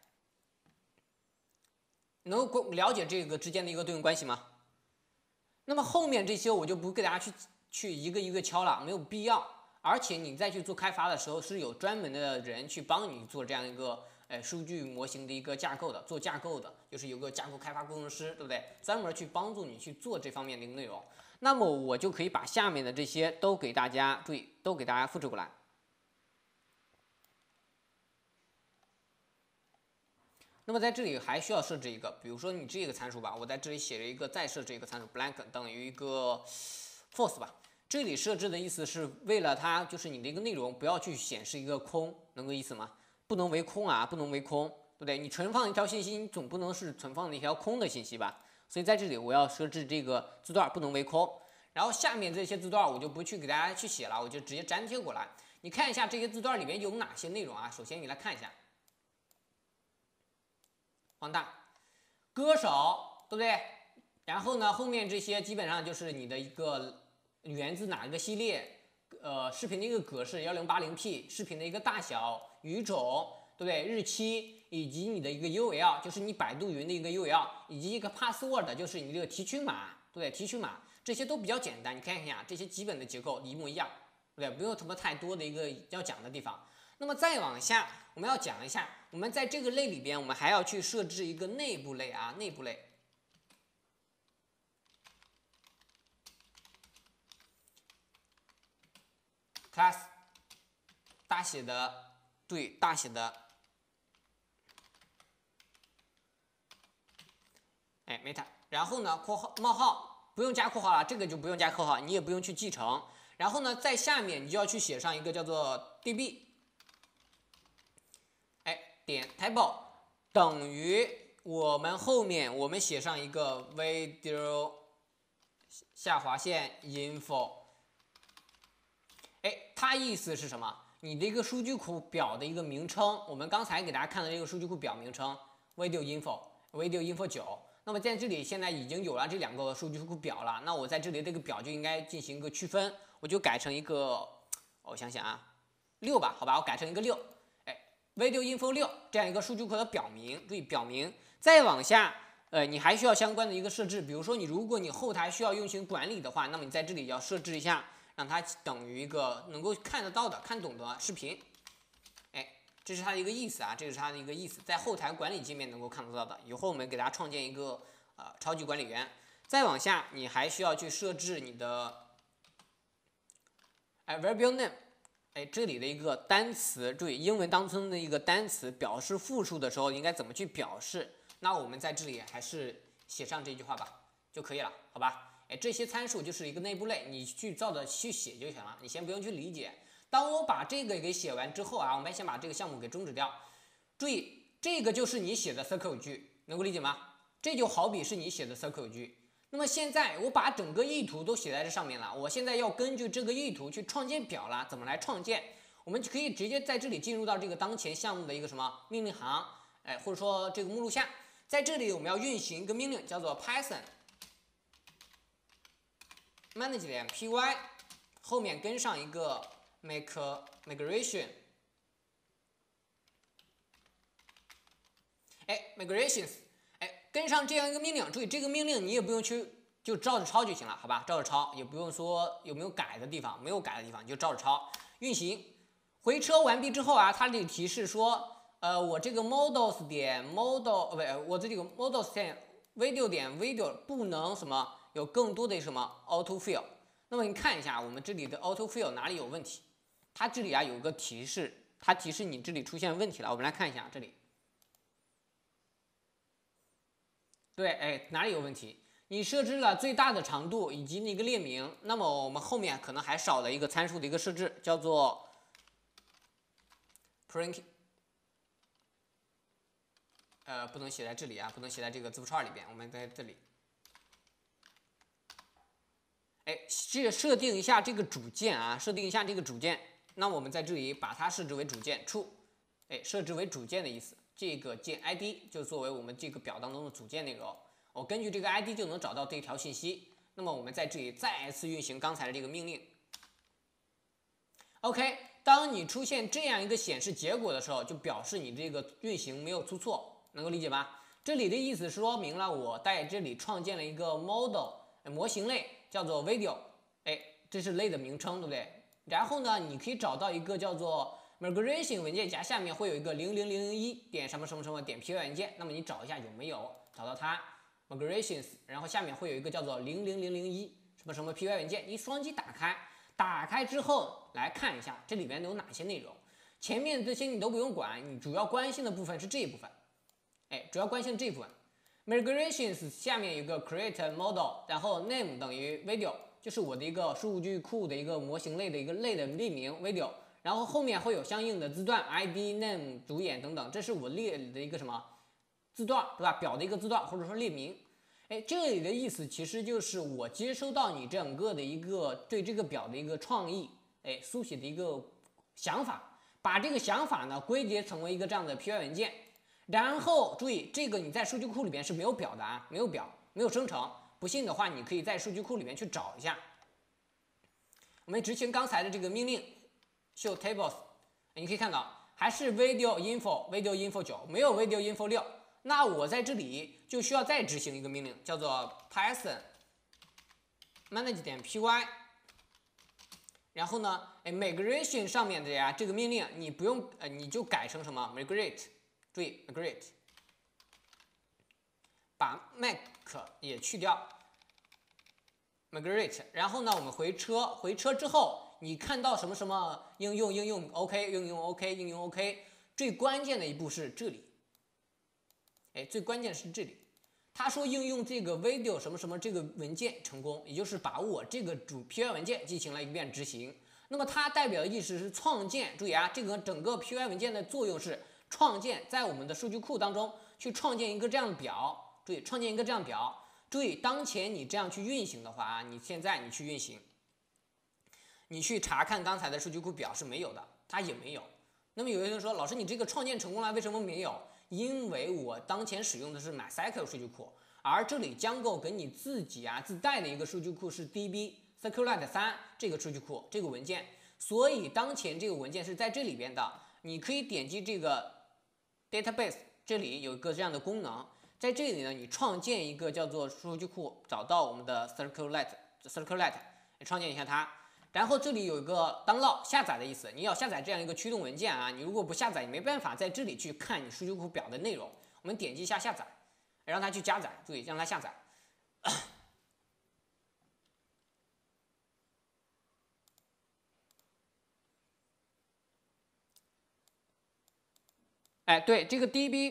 能够了解这个之间的一个对应关系吗？那么后面这些我就不给大家去去一个一个敲了，没有必要。而且你再去做开发的时候，是有专门的人去帮你做这样一个呃数据模型的一个架构的，做架构的，就是有个架构开发工程师，对不对？专门去帮助你去做这方面的一个内容。那么我就可以把下面的这些都给大家注意，都给大家复制过来。 那么在这里还需要设置一个，比如说你这个参数吧，我在这里写了一个，再设置一个参数 blank 等于一个 false 吧。这里设置的意思是为了它就是你的一个内容不要去显示一个空，能够意思吗？不能为空啊，不能为空，对不对？你存放一条信息，你总不能是存放一条空的信息吧？所以在这里我要设置这个字段不能为空。然后下面这些字段我就不去给大家去写了，我就直接粘贴过来。你看一下这些字段里面有哪些内容啊？首先你来看一下，放大，歌手，对不对？然后呢，后面这些基本上就是你的一个源自哪一个系列，呃，视频的一个格式 一零八零P， 视频的一个大小、语种，对不对？日期以及你的一个 U R L， 就是你百度云的一个 U R L， 以及一个 password， 就是你这个提取码，对不对？提取码。这些都比较简单，你看一下这些基本的结构一模一样，对不对？没有什么太多的一个要讲的地方。那么再往下，我们要讲一下，我们在这个类里边，我们还要去设置一个内部类啊，内部类。class 大写的，对，大写的，哎 meta， 然后呢，括号冒号。不用加括号了，这个就不用加括号，你也不用去继承。然后呢，在下面你就要去写上一个叫做 db， 哎，点 table 等于我们后面我们写上一个 video 下划线 info， 哎，它意思是什么？你的一个数据库表的一个名称，我们刚才给大家看的这个数据库表名称 video info video info 九。那么在这里现在已经有了这两个数据库表了，那我在这里这个表就应该进行一个区分，我就改成一个，我想想啊，六吧，好吧，我改成一个六，哎 ，video info 六这样一个数据库的表名，注意表名。再往下，呃，你还需要相关的一个设置，比如说你如果你后台需要运行管理的话，那么你在这里要设置一下，让它等于一个能够看得到的、看懂的视频，哎。这是它的一个意思啊，这是它的一个意思，在后台管理界面能够看得到的。以后我们给大家创建一个呃超级管理员。再往下，你还需要去设置你的哎 variable name， 哎这里的一个单词，注意英文当中的一个单词表示复数的时候应该怎么去表示？那我们在这里还是写上这句话吧就可以了，好吧？哎，这些参数就是一个内部类，你去照着去写就行了，你先不用去理解。当我把这个给写完之后啊，我们先把这个项目给终止掉。注意，这个就是你写的 circle 句，能够理解吗？这就好比是你写的 circle 句。那么现在我把整个意图都写在这上面了，我现在要根据这个意图去创建表了。怎么来创建？我们就可以直接在这里进入到这个当前项目的一个什么命令行，哎，或者说这个目录下，在这里我们要运行一个命令，叫做 Python manage 点 py， 后面跟上一个 make migration， 哎 migrations， 哎跟上这样一个命令，注意这个命令你也不用去就照着抄就行了，好吧？照着抄也不用说有没有改的地方，没有改的地方你就照着抄运行。回车完毕之后啊，它这里提示说，呃，我这个 models 点 model 呃不，我这个 models 点 video 点 video 不能什么有更多的什么 autofill。那么你看一下我们这里的 autofill 哪里有问题？它这里啊有个提示，它提示你这里出现问题了。我们来看一下这里，对，哎，哪里有问题？你设置了最大的长度以及那个列名，那么我们后面可能还少了一个参数的一个设置，叫做 print， 呃，不能写在这里啊，不能写在这个字符串里边，我们在这里。哎，这设定一下这个主件啊，设定一下这个主件。那我们在这里把它设置为主件 true， 哎，设置为主件的意思。这个键 I D 就作为我们这个表当中的主件内容。我根据这个 I D 就能找到这条信息。那么我们在这里再次运行刚才的这个命令。OK， 当你出现这样一个显示结果的时候，就表示你这个运行没有出错，能够理解吧？这里的意思说明了我在这里创建了一个 model 模型类。叫做 video， 哎，这是类的名称，对不对？然后呢，你可以找到一个叫做 migration 文件夹，下面会有一个零零零零一点什么什么什么点 py 文件，那么你找一下有没有找到它 migrations， 然后下面会有一个叫做零零零零一什么什么 py 文件，你双击打开，打开之后来看一下这里面有哪些内容。前面这些你都不用管，你主要关心的部分是这一部分。 哎，主要关心这部分。Migrations 下面有个 create model， 然后 name 等于 video， 就是我的一个数据库的一个模型类的一个类的列名 video， 然后后面会有相应的字段 I D name 主演等等，这是我列的一个什么字段，对吧？表的一个字段或者说列名。哎，这里的意思其实就是我接收到你整个的一个对这个表的一个创意，哎，书写的一个想法，把这个想法呢归结成为一个这样的 P Y 文件。然后注意，这个你在数据库里边是没有表的啊，没有表，没有生成。不信的话，你可以在数据库里面去找一下。我们执行刚才的这个命令 show tables， 你可以看到还是 video info video info 九，没有 video info 六。那我在这里就需要再执行一个命令，叫做 python manage 点 py。然后呢，哎 migration 上面的呀这个命令你不用呃，你就改成什么 migrate。注意 migrate， 把 make 也去掉 migrate， 然后呢我们回车，回车之后你看到什么什么应用应用 OK 应用 OK 应用 OK， 最关键的一步是这里，哎，最关键是这里，他说应用这个 video 什么什么这个文件成功，也就是把我这个主 P Y 文件进行了一遍执行。那么它代表的意思是创建，注意啊，这个整个 P Y 文件的作用是创建，在我们的数据库当中去创建一个这样的表，注意创建一个这样的表。注意，当前你这样去运行的话啊，你现在你去运行，你去查看刚才的数据库表是没有的，它也没有。那么有些人说，老师你这个创建成功了，为什么没有？因为我当前使用的是 MySQL 数据库，而这里将够给你自己啊自带的一个数据库是 D B SQLite 三这个数据库这个文件，所以当前这个文件是在这里边的。你可以点击这个 database， 这里有一个这样的功能，在这里呢，你创建一个叫做数据库，找到我们的 SQLite SQLite， 你创建一下它。然后这里有一个 download 下载的意思，你要下载这样一个驱动文件啊，你如果不下载，你没办法在这里去看你数据库表的内容。我们点击一下下载，让它去加载，注意让它下载。哎，对，这个 D B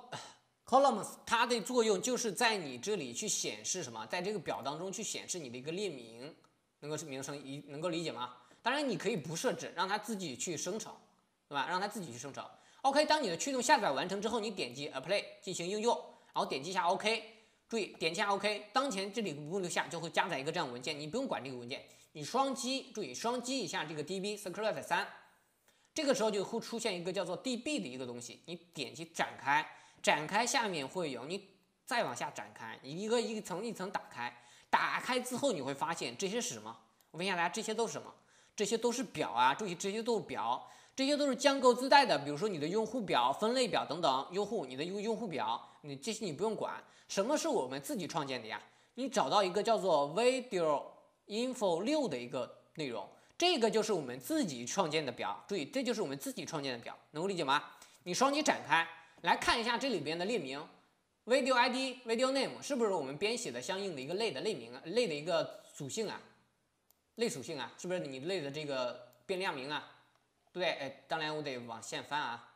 columns 它的作用就是在你这里去显示什么，在这个表当中去显示你的一个列名，能够名称一能够理解吗？当然你可以不设置，让它自己去生成，对吧？让它自己去生成。OK， 当你的驱动下载完成之后，你点击 Apply 进行应用，然后点击一下 OK， 注意点击一下 OK， 当前这里目录下就会加载一个这样的文件，你不用管这个文件，你双击，注意双击一下这个 D B SQLite 三。这个时候就会出现一个叫做 D B 的一个东西，你点击展开，展开下面会有，你再往下展开，你一个一层一层打开，打开之后你会发现这些是什么？我问一下大家，这些都是什么？这些都是表啊，注意这些都是表，这些都是江构自带的，比如说你的用户表、分类表等等，用户你的用用户表，你这些你不用管。什么是我们自己创建的呀？你找到一个叫做 video info 六的一个内容。这个就是我们自己创建的表，注意，这就是我们自己创建的表，能够理解吗？你双击展开来看一下这里边的列名 ，video I D、video name 是不是我们编写的相应的一个类的类名啊，类的一个属性啊，类属性啊，是不是你类的这个变量名啊？对，哎，当然我得往线翻啊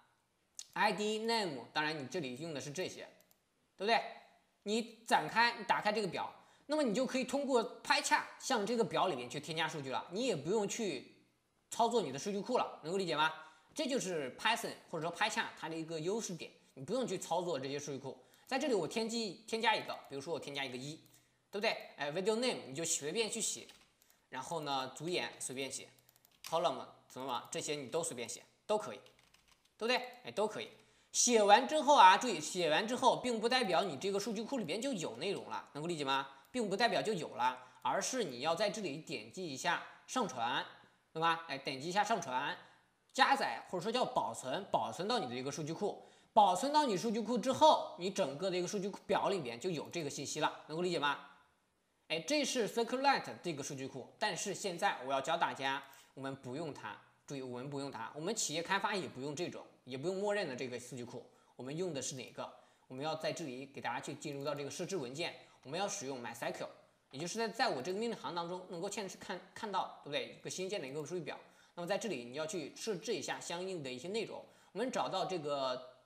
，I D、name， 当然你这里用的是这些，对不对？你展开，你打开这个表。那么你就可以通过 PyCharm 向这个表里面去添加数据了，你也不用去操作你的数据库了，能够理解吗？这就是 Python 或者说 PyCharm 它的一个优势点，你不用去操作这些数据库。在这里我添记添加一个，比如说我添加一个一，对不对？哎 ，video name 你就随便去写，然后呢主演随便写 ，column 怎么嘛，这些你都随便写，都可以，对不对？哎，都可以。写完之后啊，注意，写完之后并不代表你这个数据库里边就有内容了，能够理解吗？并不代表就有了，而是你要在这里点击一下上传，对吧？哎，点击一下上传，加载或者说叫保存，保存到你的一个数据库，保存到你数据库之后，你整个的一个数据库表里边就有这个信息了，能够理解吗？哎，这是 SQLite 这个数据库，但是现在我要教大家，我们不用它，注意我们不用它，我们企业开发也不用这种，也不用默认的这个数据库，我们用的是哪个？我们要在这里给大家去进入到这个设置文件。我们要使用 MySQL， 也就是在在我这个命令行当中能够现看看到，对不对？一个新建的一个数据表。那么在这里你要去设置一下相应的一些内容。我们找到这个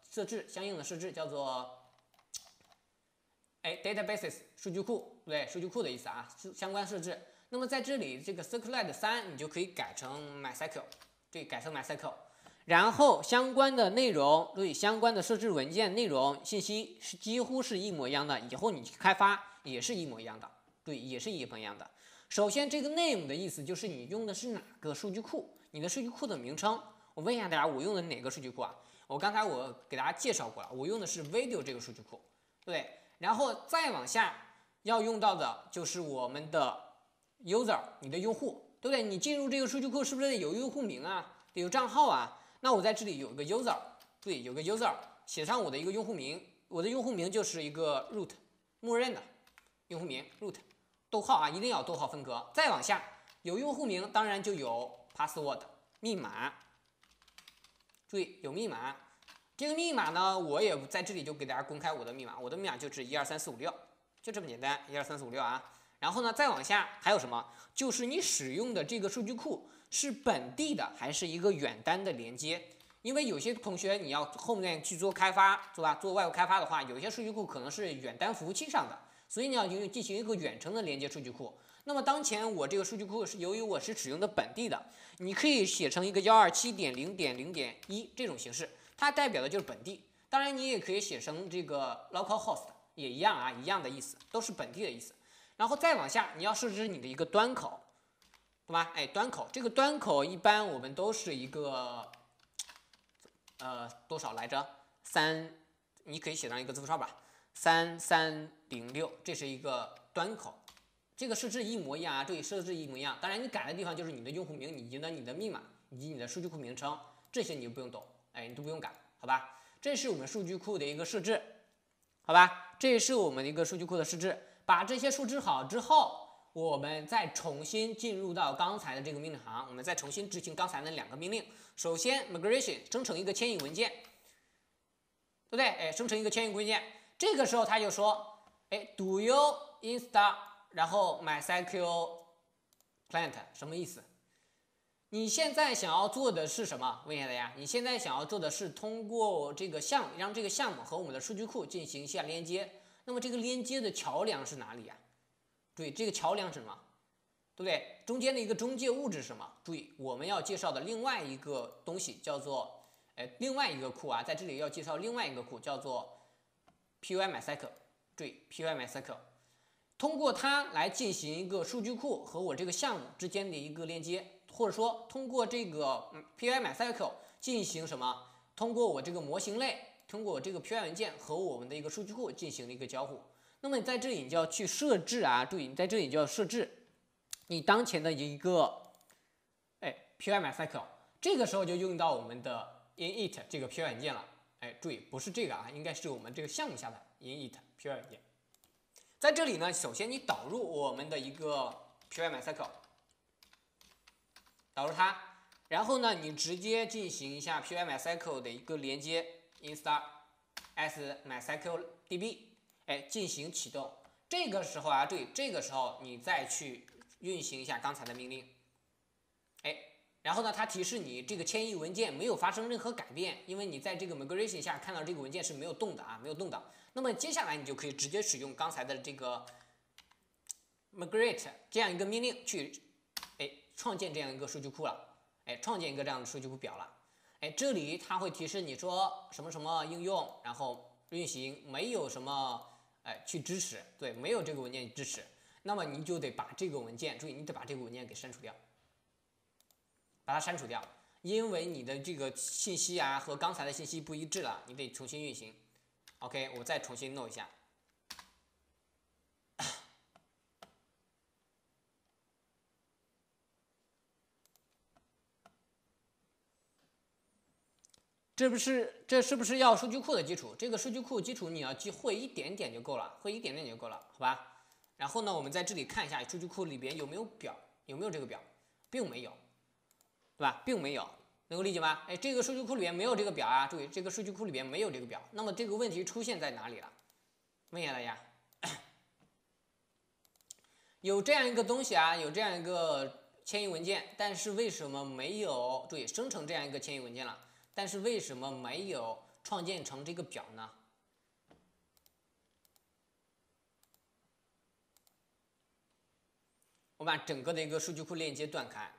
设置，相应的设置叫做哎 databases 数据库，对，数据库的意思啊，相关设置。那么在这里这个 SQLite 三你就可以改成 MySQL， 对，改成 MySQL。然后相关的内容，对，相关的设置文件内容信息是几乎是一模一样的，以后你去开发也是一模一样的，对，也是一模一样的。首先，这个 name 的意思就是你用的是哪个数据库，你的数据库的名称。我问一下大家，我用的哪个数据库啊？我刚才我给大家介绍过了，我用的是 Video 这个数据库，对不对？然后再往下要用到的就是我们的 user， 你的用户，对不对？你进入这个数据库是不是有用户名啊，得有账号啊？那我在这里有一个 user， 对，有个 user， 写上我的一个用户名，我的用户名就是一个 root， 默认的用户名 root， 逗号啊，一定要逗号分隔。再往下有用户名，当然就有 password 密码，注意有密码。这个密码呢，我也在这里就给大家公开我的密码，我的密码就是一二三四五六，就这么简单，一二三四五六啊。然后呢，再往下还有什么？就是你使用的这个数据库是本地的还是一个远端的连接？因为有些同学你要后面去做开发，是吧？做外部开发的话，有些数据库可能是远端服务器上的，所以你要进行一个远程的连接数据库。那么当前我这个数据库是由于我是使用的本地的，你可以写成一个一二七点零点零点一这种形式，它代表的就是本地。当然你也可以写成这个 localhost， 也一样啊，一样的意思，都是本地的意思。然后再往下，你要设置你的一个端口，对吧？哎，端口，这个端口一般我们都是一个，呃，多少来着？三，你可以写上一个字符串吧，三三零六，这是一个端口。这个设置一模一样啊，这里设置一模一样。当然你改的地方就是你的用户名，以及呢你的密码，以及你的数据库名称，这些你就不用懂，哎，你都不用改，好吧？这是我们数据库的一个设置，好吧？这也是我们的一个数据库的设置。把这些设置好之后，我们再重新进入到刚才的这个命令行，我们再重新执行刚才的两个命令。首先 migration 生成一个迁移文件，对不对？哎，生成一个迁移文件。这个时候他就说，哎 ，do you install 然后 MySQL client 什么意思？你现在想要做的是什么？问一下大家，你现在想要做的是通过这个项目，让这个项目和我们的数据库进行一下连接。那么这个连接的桥梁是哪里啊？注意，这个桥梁是什么？对不对？中间的一个中介物质是什么？注意，我们要介绍的另外一个东西叫做，呃，另外一个库啊，在这里要介绍另外一个库叫做 P Y MySQL。注意 P Y MySQL， 通过它来进行一个数据库和我这个项目之间的一个连接，或者说通过这个 P Y MySQL 进行什么？通过我这个模型类。通过这个 P Y 文件和我们的一个数据库进行了一个交互，那么你在这里你就要去设置啊，注意，你在这里你就要设置你当前的一个哎 P Y MySQL， 这个时候就用到我们的 init 这个 P Y 文件了，哎，注意不是这个啊，应该是我们这个项目下的 init P Y 文件。在这里呢，首先你导入我们的一个 P Y MySQL， 导入它，然后呢，你直接进行一下 P Y MySQL 的一个连接。install as MySQLDB， 哎，进行启动。这个时候啊，对，这个时候你再去运行一下刚才的命令，哎，然后呢，它提示你这个迁移文件没有发生任何改变，因为你在这个 migration 下看到这个文件是没有动的啊，没有动的。那么接下来你就可以直接使用刚才的这个 migrate 这样一个命令去，哎，创建这样一个数据库了，哎，创建一个这样的数据库表了。哎，这里它会提示你说什么什么应用，然后运行没有什么哎去支持，对，没有这个文件支持，那么你就得把这个文件，注意你得把这个文件给删除掉，把它删除掉，因为你的这个信息啊和刚才的信息不一致了，你得重新运行。OK， 我再重新弄一下。这不是这是不是要数据库的基础？这个数据库基础你要记会一点点就够了，会一点点就够了，好吧？然后呢，我们在这里看一下数据库里边有没有表，有没有这个表，并没有，对吧？并没有，能够理解吗？哎，这个数据库里边没有这个表啊，注意这个数据库里边没有这个表，那么这个问题出现在哪里了？问一下大家，有这样一个东西啊，有这样一个迁移文件，但是为什么没有注意生成这样一个迁移文件了？但是为什么没有创建成这个表呢？我把整个的一个数据库链接断开。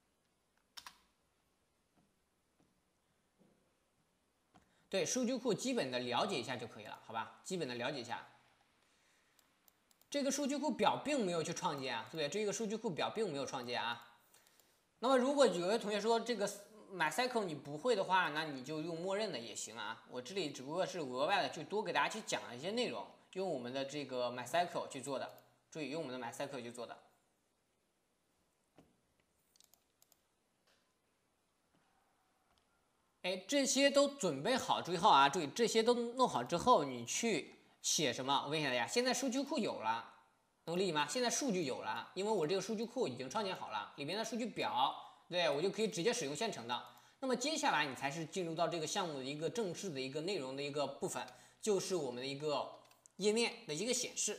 对数据库基本的了解一下就可以了，好吧？基本的了解一下。这个数据库表并没有去创建啊，对不对？这个数据库表并没有创建啊。那么如果有的同学说这个 MySQL 你不会的话，那你就用默认的也行啊。我这里只不过是额外的去多给大家去讲一些内容，用我们的这个 MySQL 去做的。注意，用我们的 MySQL 去做的。哎，这些都准备好之后啊，注意这些都弄好之后，你去写什么？我问一下大家，现在数据库有了，能理解吗？现在数据有了，因为我这个数据库已经创建好了，里边的数据表，对我就可以直接使用现成的。那么接下来你才是进入到这个项目的一个正式的一个内容的一个部分，就是我们的一个页面的一个显示。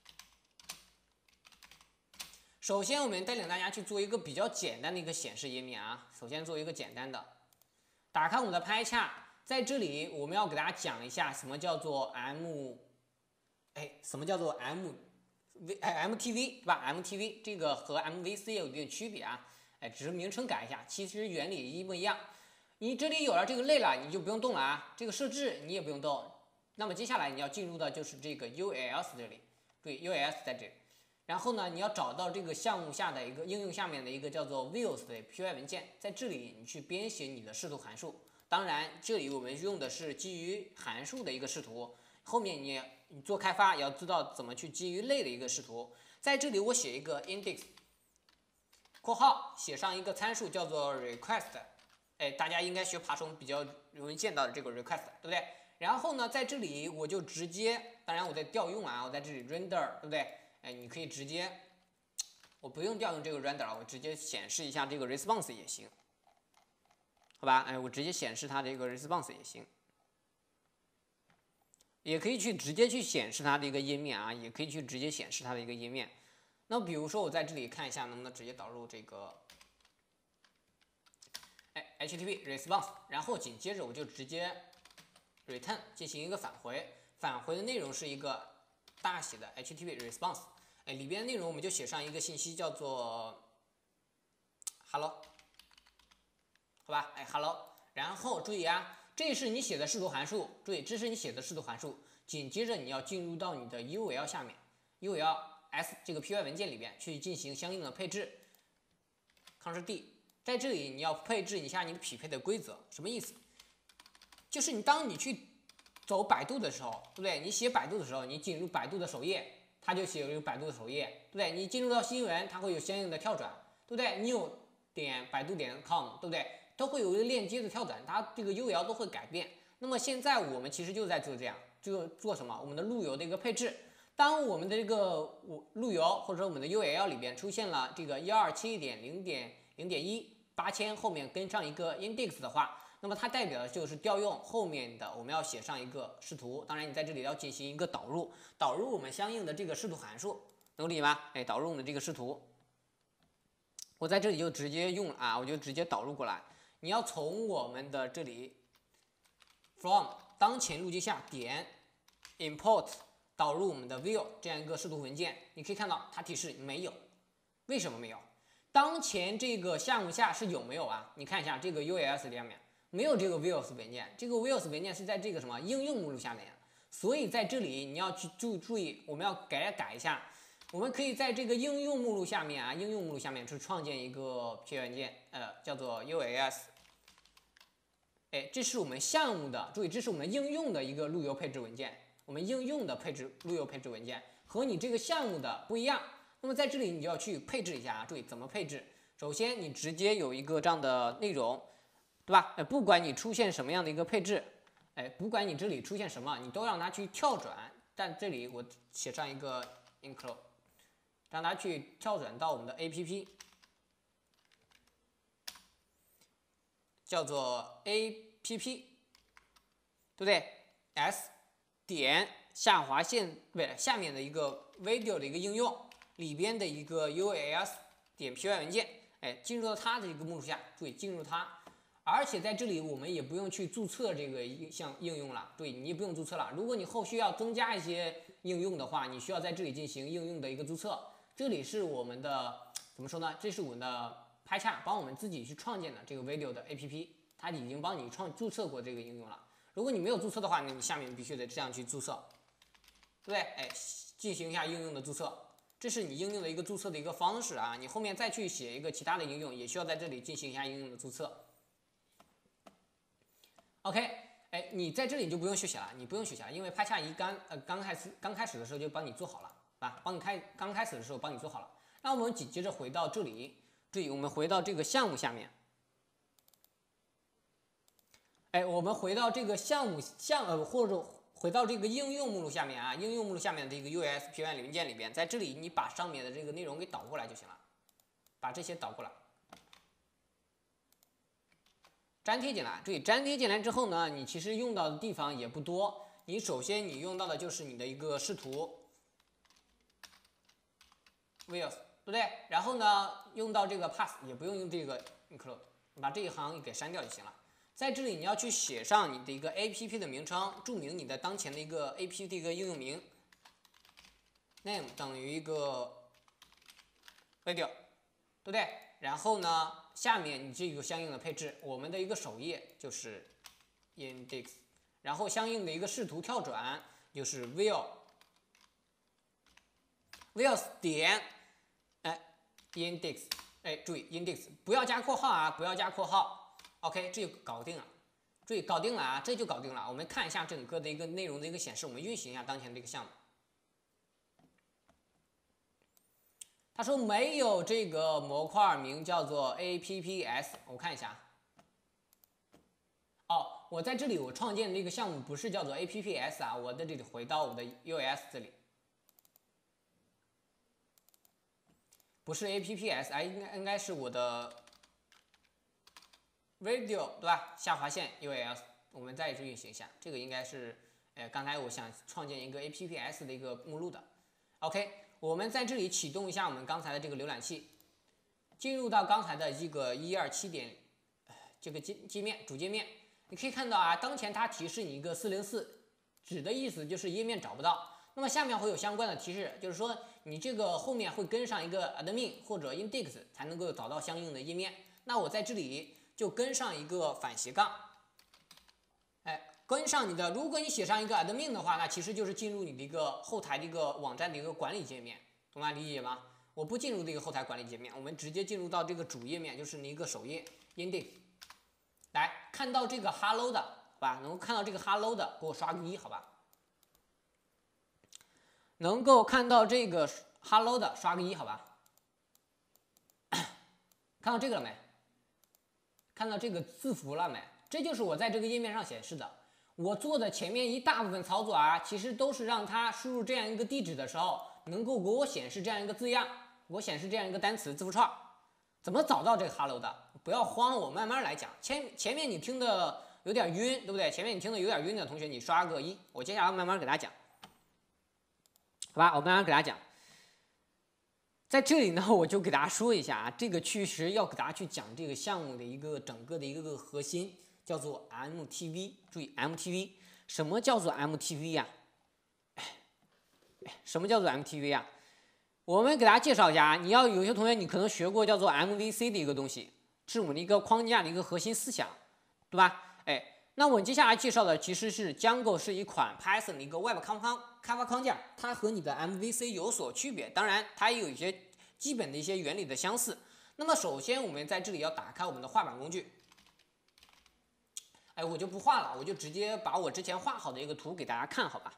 首先，我们带领大家去做一个比较简单的一个显示页面啊。首先做一个简单的。打开我们的拍恰，在这里我们要给大家讲一下什么叫做 M， 哎，什么叫做 M V 哎 M T V 对吧 ？M T V 这个和 M V C 有一定区别啊，哎，只是名称改一下，其实原理一模一样。你这里有了这个类了，你就不用动了啊，这个设置你也不用动。那么接下来你要进入的就是这个 U S 这里，对 U S 在这里。然后呢，你要找到这个项目下的一个应用下面的一个叫做 views 的 P Y 文件，在这里你去编写你的视图函数。当然，这里我们用的是基于函数的一个视图。后面你你做开发也要知道怎么去基于类的一个视图。在这里我写一个 index 括号，写上一个参数叫做 request， 哎，大家应该学爬虫比较容易见到的这个 request， 对不对？然后呢，在这里我就直接，当然我在调用啊，我在这里 render， 对不对？哎，你可以直接，我不用调用这个 render 了，我直接显示一下这个 response 也行，好吧？哎，我直接显示它的一个 response 也行，也可以去直接去显示它的一个页面啊，也可以去直接显示它的一个页面。那比如说我在这里看一下，能不能直接导入这个，哎 H T T P response， 然后紧接着我就直接 return 进行一个返回，返回的内容是一个大写的 H T T P response。哎，里边的内容我们就写上一个信息，叫做 hello， 好吧？哎 hello， 然后注意啊，这是你写的视图函数，注意，这是你写的视图函数。紧接着你要进入到你的 U L 下面 ，U L S 这个 P Y 文件里边去进行相应的配置。Ctrl D， 在这里你要配置一下你的匹配的规则，什么意思？就是你当你去走百度的时候，对不对？你写百度的时候，你进入百度的首页。它就写有百度的首页，对不对？你进入到新闻，它会有相应的跳转，对不对？你有点百度点 com， 对不对？都会有一个链接的跳转，它这个 U L 都会改变。那么现在我们其实就在做这样，就做什么？我们的路由的一个配置。当我们的这个路由或者说我们的 U L 里边出现了这个一二七点零点零点一八千后面跟上一个 index 的话。那么它代表的就是调用后面的，我们要写上一个视图。当然，你在这里要进行一个导入，导入我们相应的这个视图函数，能理解吗？哎，导入我们的这个视图，我在这里就直接用啊，我就直接导入过来。你要从我们的这里 from 当前路径下点 import 导入我们的 view 这样一个视图文件，你可以看到它提示没有，为什么没有？当前这个项目下是有没有啊？你看一下这个 U S 里面。没有这个 views 文件，这个 views 文件是在这个什么应用目录下面，所以在这里你要去注注意，我们要改改一下，我们可以在这个应用目录下面啊，应用目录下面去创建一个 P Y 文件，呃，叫做 U S， 哎，这是我们项目的，注意，这是我们应用的一个路由配置文件，我们应用的配置路由配置文件和你这个项目的不一样，那么在这里你就要去配置一下啊，注意怎么配置，首先你直接有一个这样的内容。对吧？哎，不管你出现什么样的一个配置，哎，不管你这里出现什么，你都让它去跳转。但这里我写上一个 include， 让它去跳转到我们的 A P P， 叫做 A P P， 对不对 ？S 点下划线，不对，下面的一个 video 的一个应用里边的一个 U S 点 P Y 文件，哎，进入到它的一个目录下，注意进入它。 而且在这里我们也不用去注册这个项应用了，对你也不用注册了。如果你后续要增加一些应用的话，你需要在这里进行应用的一个注册。这里是我们的怎么说呢？这是我们的拍恰帮我们自己去创建的这个 video 的 A P P， 它已经帮你创注册过这个应用了。如果你没有注册的话，那你下面必须得这样去注册，对不对？哎，进行一下应用的注册。这是你应用的一个注册的一个方式啊，你后面再去写一个其他的应用，也需要在这里进行一下应用的注册。OK， 哎，你在这里就不用学习了，你不用学习了，因为拍恰一刚呃刚开始刚开始的时候就帮你做好了，啊，帮你开刚开始的时候帮你做好了。那我们紧接着回到这里，注意我们回到这个项目下面，哎，我们回到这个项目项呃或者。回到这个应用目录下面啊，应用目录下面的这个 U S P Y 零件里边，在这里你把上面的这个内容给导过来就行了，把这些导过来，粘贴进来。注意粘贴进来之后呢，你其实用到的地方也不多。你首先你用到的就是你的一个视图 ，views， 对不对？然后呢，用到这个 path 也不用用这个 include， 把这一行给删掉就行了。在这里你要去写上你的一个 A P P 的名称，注明你的当前的一个 A P P 的一个应用名 ，name 等于一个 video， 对不对？然后呢，下面你这个相应的配置，我们的一个首页就是 index， 然后相应的一个视图跳转就是 view views 点哎 index， 哎注意 index 不要加括号啊，不要加括号。OK， 这就搞定了，注意搞定了啊，这就搞定了。我们看一下整个的一个内容的一个显示，我们运行一下当前的这个项目。他说没有这个模块名叫做 A P P S， 我看一下。哦，我在这里我创建的这个项目不是叫做 A P P S 啊，我在这里回到我的 U S 这里，不是 A P P S， 哎，应该应该是我的。video 对吧？下划线 U S， 我们再去运行一下，这个应该是，呃，刚才我想创建一个 A P P S 的一个目录的。OK， 我们在这里启动一下我们刚才的这个浏览器，进入到刚才的这个一二七点这个界界面主界面，你可以看到啊，当前它提示你一个四零四，指的意思就是页面找不到。那么下面会有相关的提示，就是说你这个后面会跟上一个 admin 或者 index 才能够找到相应的页面。那我在这里。就跟上一个反斜杠，哎，跟上你的。如果你写上一个 admin 的话，那其实就是进入你的一个后台的一个网站的一个管理界面，懂吗？理解吗？我不进入这个后台管理界面，我们直接进入到这个主页面，就是你一个首页 index。来看到这个 hello 的，好吧？能够看到这个 hello 的，给我刷个一，好吧？能够看到这个 hello 的，刷个一，好吧？看到这个了没？看到这个字符了没？这就是我在这个页面上显示的。我做的前面一大部分操作啊，其实都是让它输入这样一个地址的时候，能够给我显示这样一个字样，给我显示这样一个单词字符串。怎么找到这个 hello 的？不要慌，我慢慢来讲。前前面你听的有点晕，对不对？前面你听的有点晕的同学，你刷个一。我接下来慢慢给大家讲，好吧？我慢慢给大家讲。在这里呢，我就给大家说一下啊，这个其实要给大家去讲这个项目的一个整个的一个核心，叫做 M T V。注意 M T V， 什么叫做 M T V 呀、啊？什么叫做 M T V 啊？我们给大家介绍一下啊，你要有些同学你可能学过叫做 M V C 的一个东西，是我们的一个框架的一个核心思想，对吧？哎，那我们接下来介绍的其实是 Django 是一款 Python 的一个 Web 开发开发框架，它和你的 M V C 有所区别，当然它也有一些基本的一些原理的相似。那么首先我们在这里要打开我们的画板工具，哎，我就不画了，我就直接把我之前画好的一个图给大家看，好吧？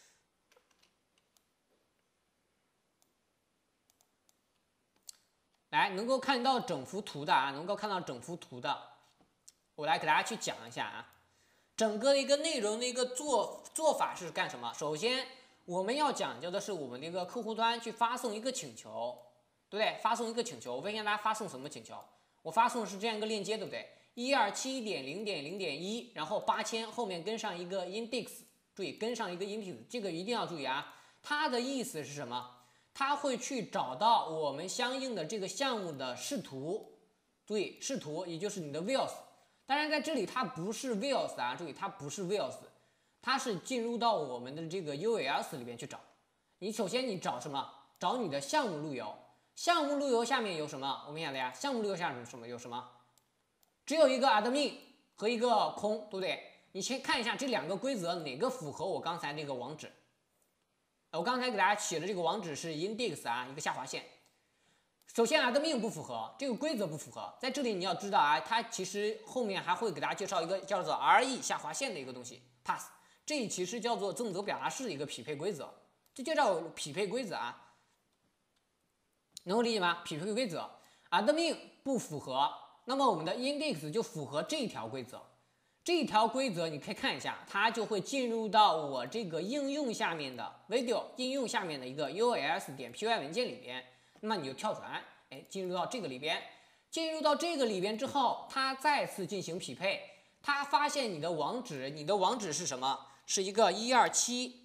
来，能够看到整幅图的啊，能够看到整幅图的，我来给大家去讲一下啊。整个一个内容的一个做做法是干什么？首先，我们要讲究的是我们的一个客户端去发送一个请求，对不对？发送一个请求，我问一下大家发送什么请求？我发送的是这样一个链接，对不对？一二七点零点零点一，然后八千后面跟上一个 index， 注意跟上一个 index， 这个一定要注意啊。它的意思是什么？它会去找到我们相应的这个项目的视图，注意视图，也就是你的 views。 当然在这里它不是 Wheels 啊，注意它不是 Wheels， 它是进入到我们的这个 U L S 里边去找。你首先你找什么？找你的项目路由。项目路由下面有什么？我们讲的呀，项目路由下面有什么？有什么？只有一个 admin 和一个空，对不对？你先看一下这两个规则哪个符合我刚才那个网址。我刚才给大家写的这个网址是 index 啊，一个下划线。首先 admin 不符合，这个规则不符合。在这里你要知道啊，它其实后面还会给大家介绍一个叫做 re 下划线的一个东西 pass， 这其实叫做纵轴表达式的一个匹配规则，这就叫匹配规则啊，能够理解吗？匹配规则 admin 不符合，那么我们的 index 就符合这条规则。这一条规则你可以看一下，它就会进入到我这个应用下面的 video 应用下面的一个 U L S 点 P Y 文件里边，那么你就跳转，哎，进入到这个里边，进入到这个里边之后，它再次进行匹配，它发现你的网址，你的网址是什么？是一个一二七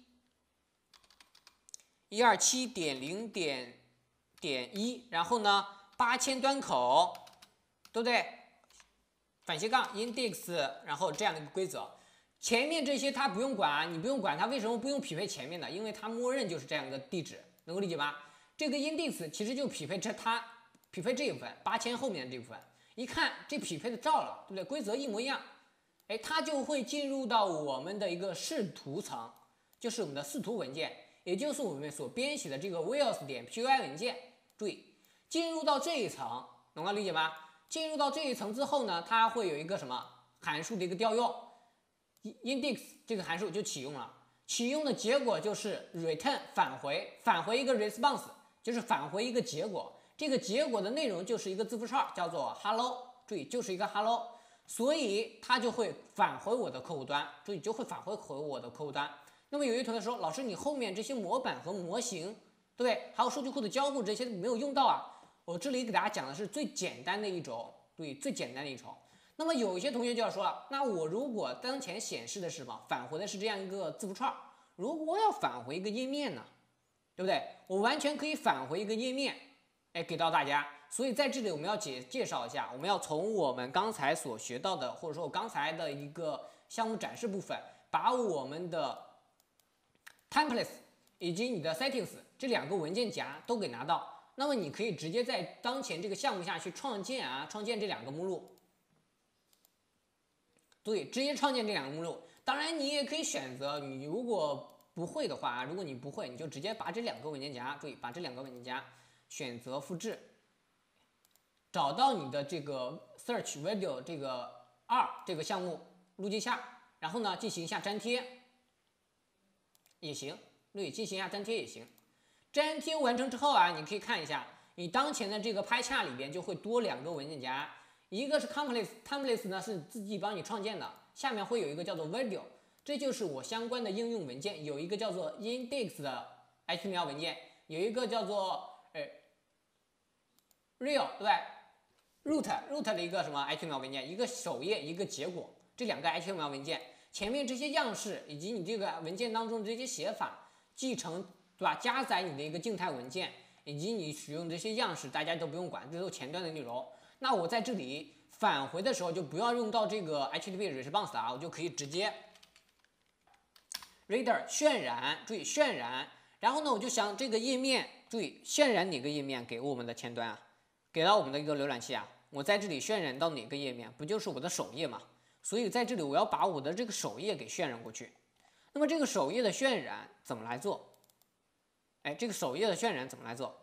一二七点零点点一，然后呢八千端口，对不对？反斜杠 index， 然后这样的一个规则，前面这些它不用管，你不用管它为什么不用匹配前面的，因为它默认就是这样一个地址，能够理解吗？这个 index 其实就匹配这它匹配这一部分八千后面的这部分，一看这匹配的照了，对不对？规则一模一样，哎，它就会进入到我们的一个视图层，就是我们的视图文件，也就是我们所编写的这个 Wheels 点 P Y 文件。注意，进入到这一层，能够理解吗？进入到这一层之后呢，它会有一个什么函数的一个调用 ，index 这个函数就启用了。启用的结果就是 return 返回，返回一个 response， 就是返回一个结果。这个结果的内容就是一个字符串，叫做 hello。注意，就是一个 hello， 所以它就会返回我的客户端。注意，就会返回回我的客户端。那么有一同学说，老师，你后面这些模板和模型，对不对？还有数据库的交互这些没有用到啊。我这里给大家讲的是最简单的一种，对，最简单的一种。那么有一些同学就要说了，那我如果当前显示的是什么，返回的是这样一个字符串，如果我要返回一个页面呢，对不对？我完全可以返回一个页面，哎，给到大家。所以在这里我们要介介绍一下，我们要从我们刚才所学到的，或者说我刚才的一个项目展示部分，把我们的 templates 以及你的 settings 这两个文件夹都给拿到。那么你可以直接在当前这个项目下去创建啊，创建这两个目录。对，直接创建这两个目录。当然，你也可以选择，你如果不会的话，如果你不会，你就直接把这两个文件夹，注意，把这两个文件夹选择复制，找到你的这个 search video 这个二这个项目路径下，然后呢进行一下粘贴也行，对，进行一下粘贴也行。粘贴完成之后啊，你可以看一下，你当前的这个拍恰里边就会多两个文件夹，一个是 templates，templates 呢是自己帮你创建的，下面会有一个叫做 video， 这就是我相关的应用文件，有一个叫做 index 的 H T M L 文件，有一个叫做呃 real 对吧 root root 的一个什么 H T M L 文件，一个首页一个结果，这两个 H T M L 文件，前面这些样式以及你这个文件当中的这些写法继承。对吧？加载你的一个静态文件，以及你使用这些样式，大家都不用管，这都是前端的内容。那我在这里返回的时候，就不要用到这个 H T T P response 啊，我就可以直接 reader 渲染，注意渲染。然后呢，我就想这个页面，注意渲染哪个页面给我们的前端啊？给到我们的一个浏览器啊。我在这里渲染到哪个页面？不就是我的首页嘛？所以在这里我要把我的这个首页给渲染过去。那么这个首页的渲染怎么来做？哎，这个首页的渲染怎么来做？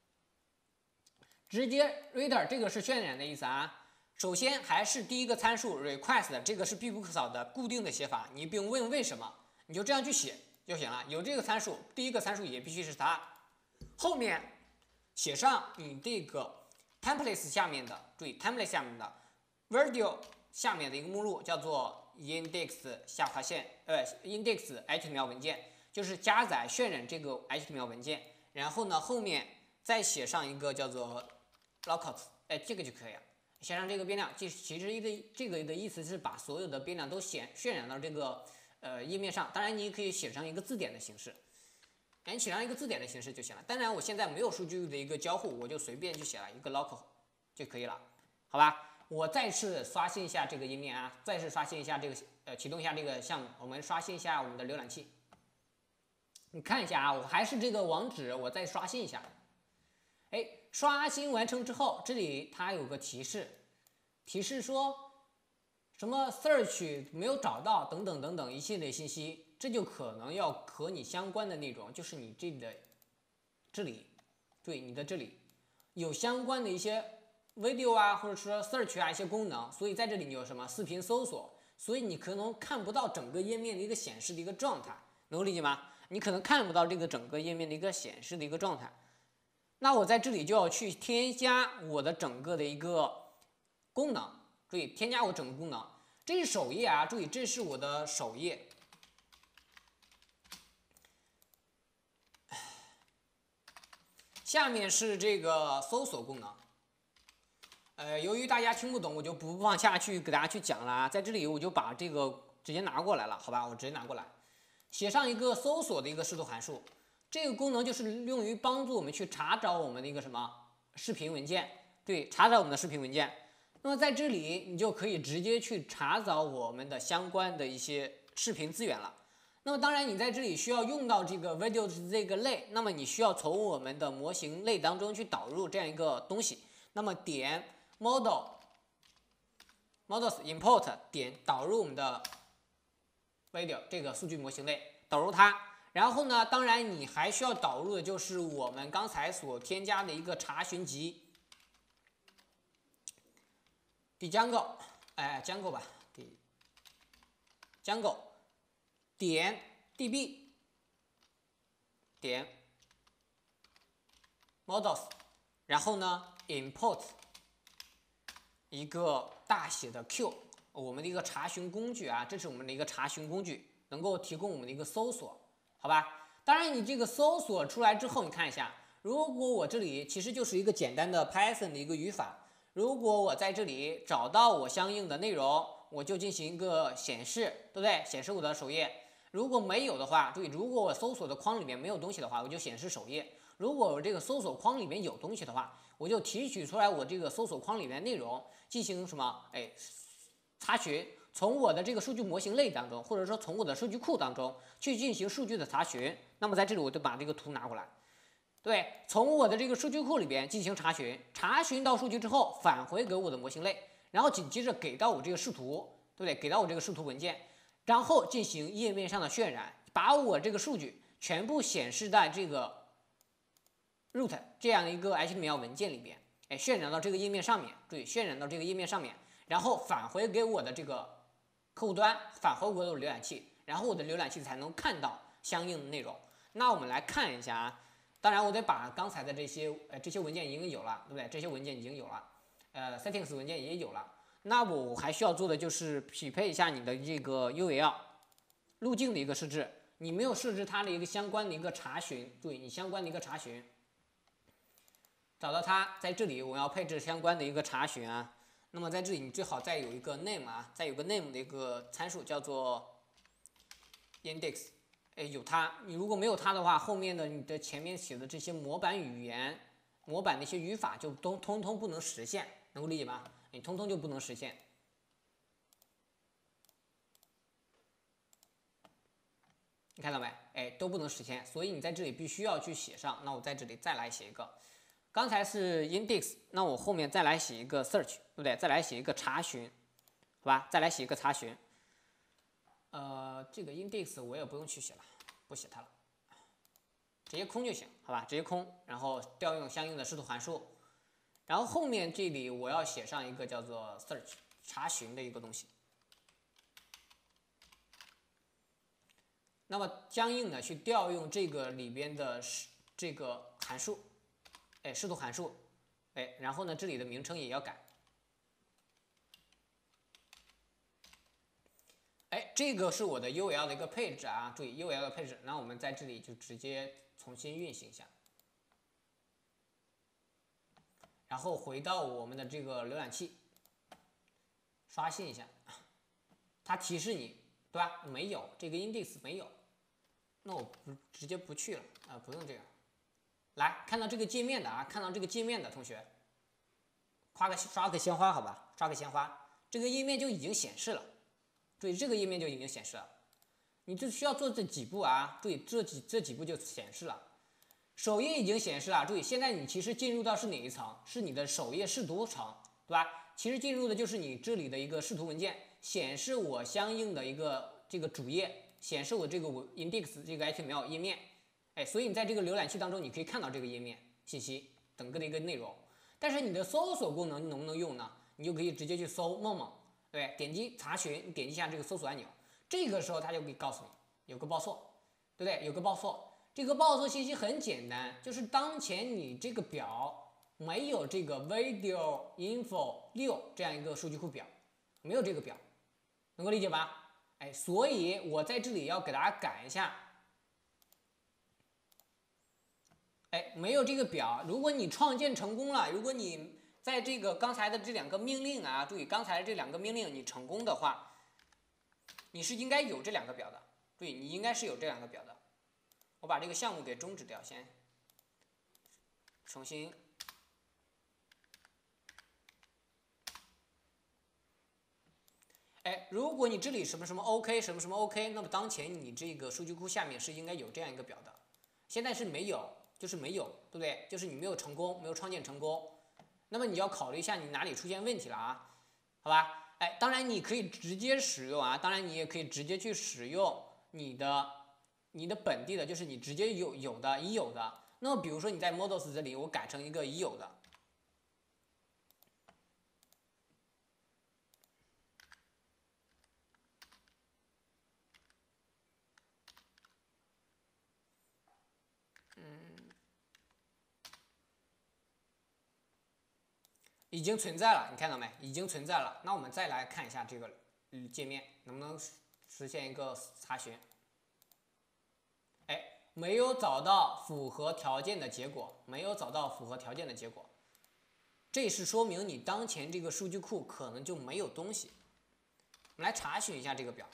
直接 reader 这个是渲染的意思啊。首先还是第一个参数 request， 这个是必不可少的固定的写法，你不用问为什么，你就这样去写就行了。有这个参数，第一个参数也必须是它。后面写上你这个 templates 下面的，注意 template 下面的 video 下面的一个目录叫做 index 下划线呃 index H T M L 文件。就是加载渲染这个 H T M L 文件，然后呢后面再写上一个叫做 lookup， 哎，这个就可以了。写上这个变量，其其实一个这个的意思是把所有的变量都显渲染到这个呃页面上。当然你也可以写上一个字典的形式，哎，你写上一个字典的形式就行了。当然我现在没有数据的一个交互，我就随便去写了一个 lookup就可以了，好吧？ 我再次刷新一下这个页面啊，再次刷新一下这个呃启动一下这个项目，我们刷新一下我们的浏览器。你看一下啊，我还是这个网址，我再刷新一下。哎，刷新完成之后，这里它有个提示，提示说什么 search 没有找到等等等等一系列信息，这就可能要和你相关的内容，就是你这里的这里，对，你的这里有相关的一些 video 啊，或者说 search 啊一些功能，所以在这里你有什么视频搜索，所以你可能看不到整个页面的一个显示的一个状态，能够理解吗？你可能看不到这个整个页面的一个显示的一个状态。那我在这里就要去添加我的整个的一个功能，注意添加我整个功能。这是首页啊，注意这是我的首页。下面是这个搜索功能。呃，由于大家听不懂，我就不往下去给大家去讲了啊。在这里我就把这个直接拿过来了，好吧？我直接拿过来，写上一个搜索的一个视图函数。这个功能就是用于帮助我们去查找我们的一个什么视频文件，对，查找我们的视频文件。那么在这里你就可以直接去查找我们的相关的一些视频资源了。那么当然你在这里需要用到这个 videos 这个类，那么你需要从我们的模型类当中去导入这样一个东西。那么点 model models import 点导入我们的 video 这个数据模型类，导入它。然后呢，当然你还需要导入的就是我们刚才所添加的一个查询集 Django， 哎 Django 吧 Django 点 db 点 models， 然后呢 import 一个大写的 Q， 我们的一个查询工具啊，这是我们的一个查询工具，能够提供我们的一个搜索。好吧，当然你这个搜索出来之后，你看一下，如果我这里其实就是一个简单的 Python 的一个语法，如果我在这里找到我相应的内容，我就进行一个显示，对不对？显示我的首页。如果没有的话，注意，如果我搜索的框里面没有东西的话，我就显示首页；如果我这个搜索框里面有东西的话，我就提取出来我这个搜索框里面内容，进行什么？哎，查询。从我的这个数据模型类当中，或者说从我的数据库当中去进行数据的查询。那么在这里我就把这个图拿过来，对，从我的这个数据库里边进行查询，查询到数据之后返回给我的模型类，然后紧接着给到我这个视图，对不对？给到我这个视图文件，然后进行页面上的渲染，把我这个数据全部显示在这个 root 这样的一个 H T M L 文件里边，哎，渲染到这个页面上面，注意渲染到这个页面上面，然后返回给我的这个客户端，返回我的浏览器，然后我的浏览器才能看到相应的内容。那我们来看一下啊，当然我得把刚才的这些呃这些文件已经有了，对不对？这些文件已经有了，呃 settings 文件也有了。那我还需要做的就是匹配一下你的这个 U L 路径的一个设置。你没有设置它的一个相关的一个查询，注意你相关的一个查询，找到它，在这里我要配置相关的一个查询啊。那么在这里你最好再有一个 name 啊，再有个 name 的一个参数叫做 index， 哎，有它。你如果没有它的话，后面的你的前面写的这些模板语言、模板的一些语法就都通通不能实现，能够理解吗？你通通就不能实现。你看到没？哎，都不能实现，所以你在这里必须要去写上。那我在这里再来写一个。刚才是 index， 那我后面再来写一个 search， 对不对？再来写一个查询，好吧？再来写一个查询。呃，这个 index 我也不用去写了，不写它了，直接空就行，好吧？直接空，然后调用相应的视图函数，然后后面这里我要写上一个叫做 search 查询的一个东西。那么相应的去调用这个里边的这个函数。哎，视图函数，哎，然后呢，这里的名称也要改。哎，这个是我的 U L 的一个配置啊，注意 U L 的配置。那我们在这里就直接重新运行一下，然后回到我们的这个浏览器，刷新一下，它提示你，对吧？没有这个 index 没有，那我不直接不去了啊、呃，不用这个。来看到这个界面的啊，看到这个界面的同学， 画个刷个鲜花，好吧，刷个鲜花，这个页面就已经显示了。注意，这个页面就已经显示了。你就需要做这几步啊，注意这几这几步就显示了。首页已经显示了，注意，现在你其实进入到是哪一层？是你的首页视图层，对吧？其实进入的就是你这里的一个视图文件，显示我相应的一个这个主页，显示我这个我 index 这个 H T M L 页面。哎，所以你在这个浏览器当中，你可以看到这个页面信息整个的一个内容。但是你的搜索功能能不能用呢？你就可以直接去搜梦梦，对，点击查询，你点击一下这个搜索按钮，这个时候它就可以告诉你有个报错，对不对？有个报错，这个报错信息很简单，就是当前你这个表没有这个 video info 六这样一个数据库表，没有这个表，能够理解吧？哎，所以我在这里要给大家改一下。哎，没有这个表。如果你创建成功了，如果你在这个刚才的这两个命令啊，注意刚才这两个命令你成功的话，你是应该有这两个表的。注意，你应该是有这两个表的。我把这个项目给终止掉，先重新。哎，如果你这里什么什么 OK 什么什么 OK， 那么当前你这个数据库下面是应该有这样一个表的，现在是没有。就是没有，对不对？就是你没有成功，没有创建成功，那么你要考虑一下你哪里出现问题了啊？好吧？哎，当然你可以直接使用啊，当然你也可以直接去使用你的你的本地的，就是你直接有有的已有的。那么比如说你在 Models 这里，我改成一个已有的。已经存在了，你看到没？已经存在了。那我们再来看一下这个界面，能不能实现一个查询？哎，没有找到符合条件的结果，没有找到符合条件的结果，这是说明你当前这个数据库可能就没有东西。我们来查询一下这个表。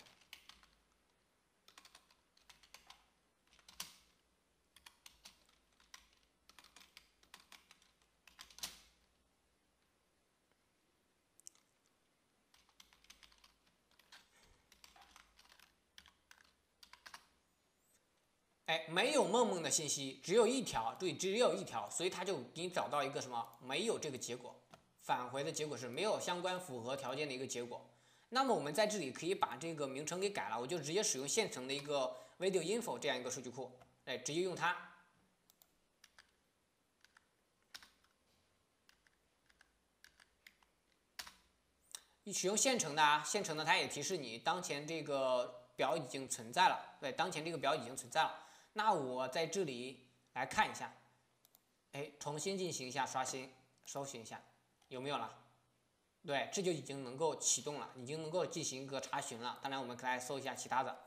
哎，没有梦梦的信息，只有一条，注意只有一条，所以它就给你找到一个什么？没有这个结果，返回的结果是没有相关符合条件的一个结果。那么我们在这里可以把这个名称给改了，我就直接使用现成的一个 video info 这样一个数据库，哎，直接用它。你使用现成的啊，现成的它也提示你当前这个表已经存在了，对，当前这个表已经存在了。那我在这里来看一下，哎，重新进行一下刷新，搜寻一下有没有了？对，这就已经能够启动了，已经能够进行一个查询了。当然，我们可以来搜一下其他的。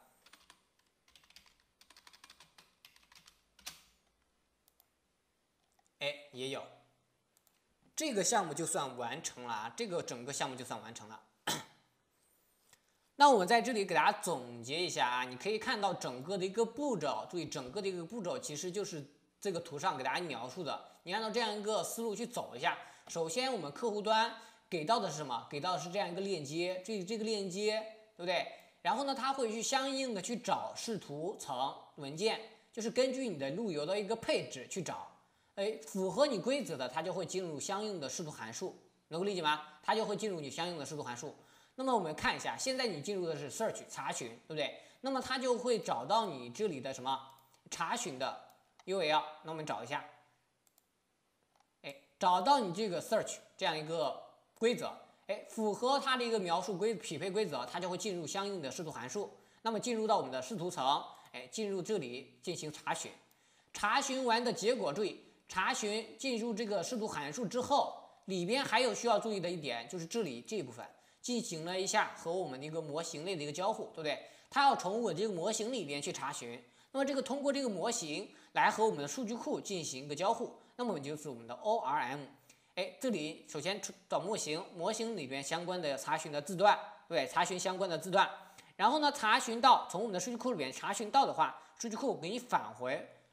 哎，也有，这个项目就算完成了啊，这个整个项目就算完成了。那我们在这里给大家总结一下啊，你可以看到整个的一个步骤，注意整个的一个步骤其实就是这个图上给大家描述的。你按照这样一个思路去走一下。首先，我们客户端给到的是什么？给到的是这样一个链接，这这个链接对不对？然后呢，它会去相应的去找视图层文件，就是根据你的路由的一个配置去找，哎，符合你规则的，它就会进入相应的视图函数，能够理解吗？它就会进入你相应的视图函数。那么我们看一下，现在你进入的是 search 查询，对不对？那么它就会找到你这里的什么查询的 U L， 那我们找一下，哎，找到你这个 search 这样一个规则，哎，符合它的一个描述规匹配规则，它就会进入相应的视图函数。那么进入到我们的视图层，哎，进入这里进行查询，查询完的结果，注意查询进入这个视图函数之后，里边还有需要注意的一点，就是这里这一部分。进行了一下和我们的一个模型类的一个交互，对不对？它要从我这个模型里边去查询，那么这个通过这个模型来和我们的数据库进行一个交互，那么就是我们的 O R M。哎，这里首先找模型，模型里边相关的查询的字段，对，查询相关的字段，然后呢，查询到从我们的数据库里边查询到的话，数据库给你返回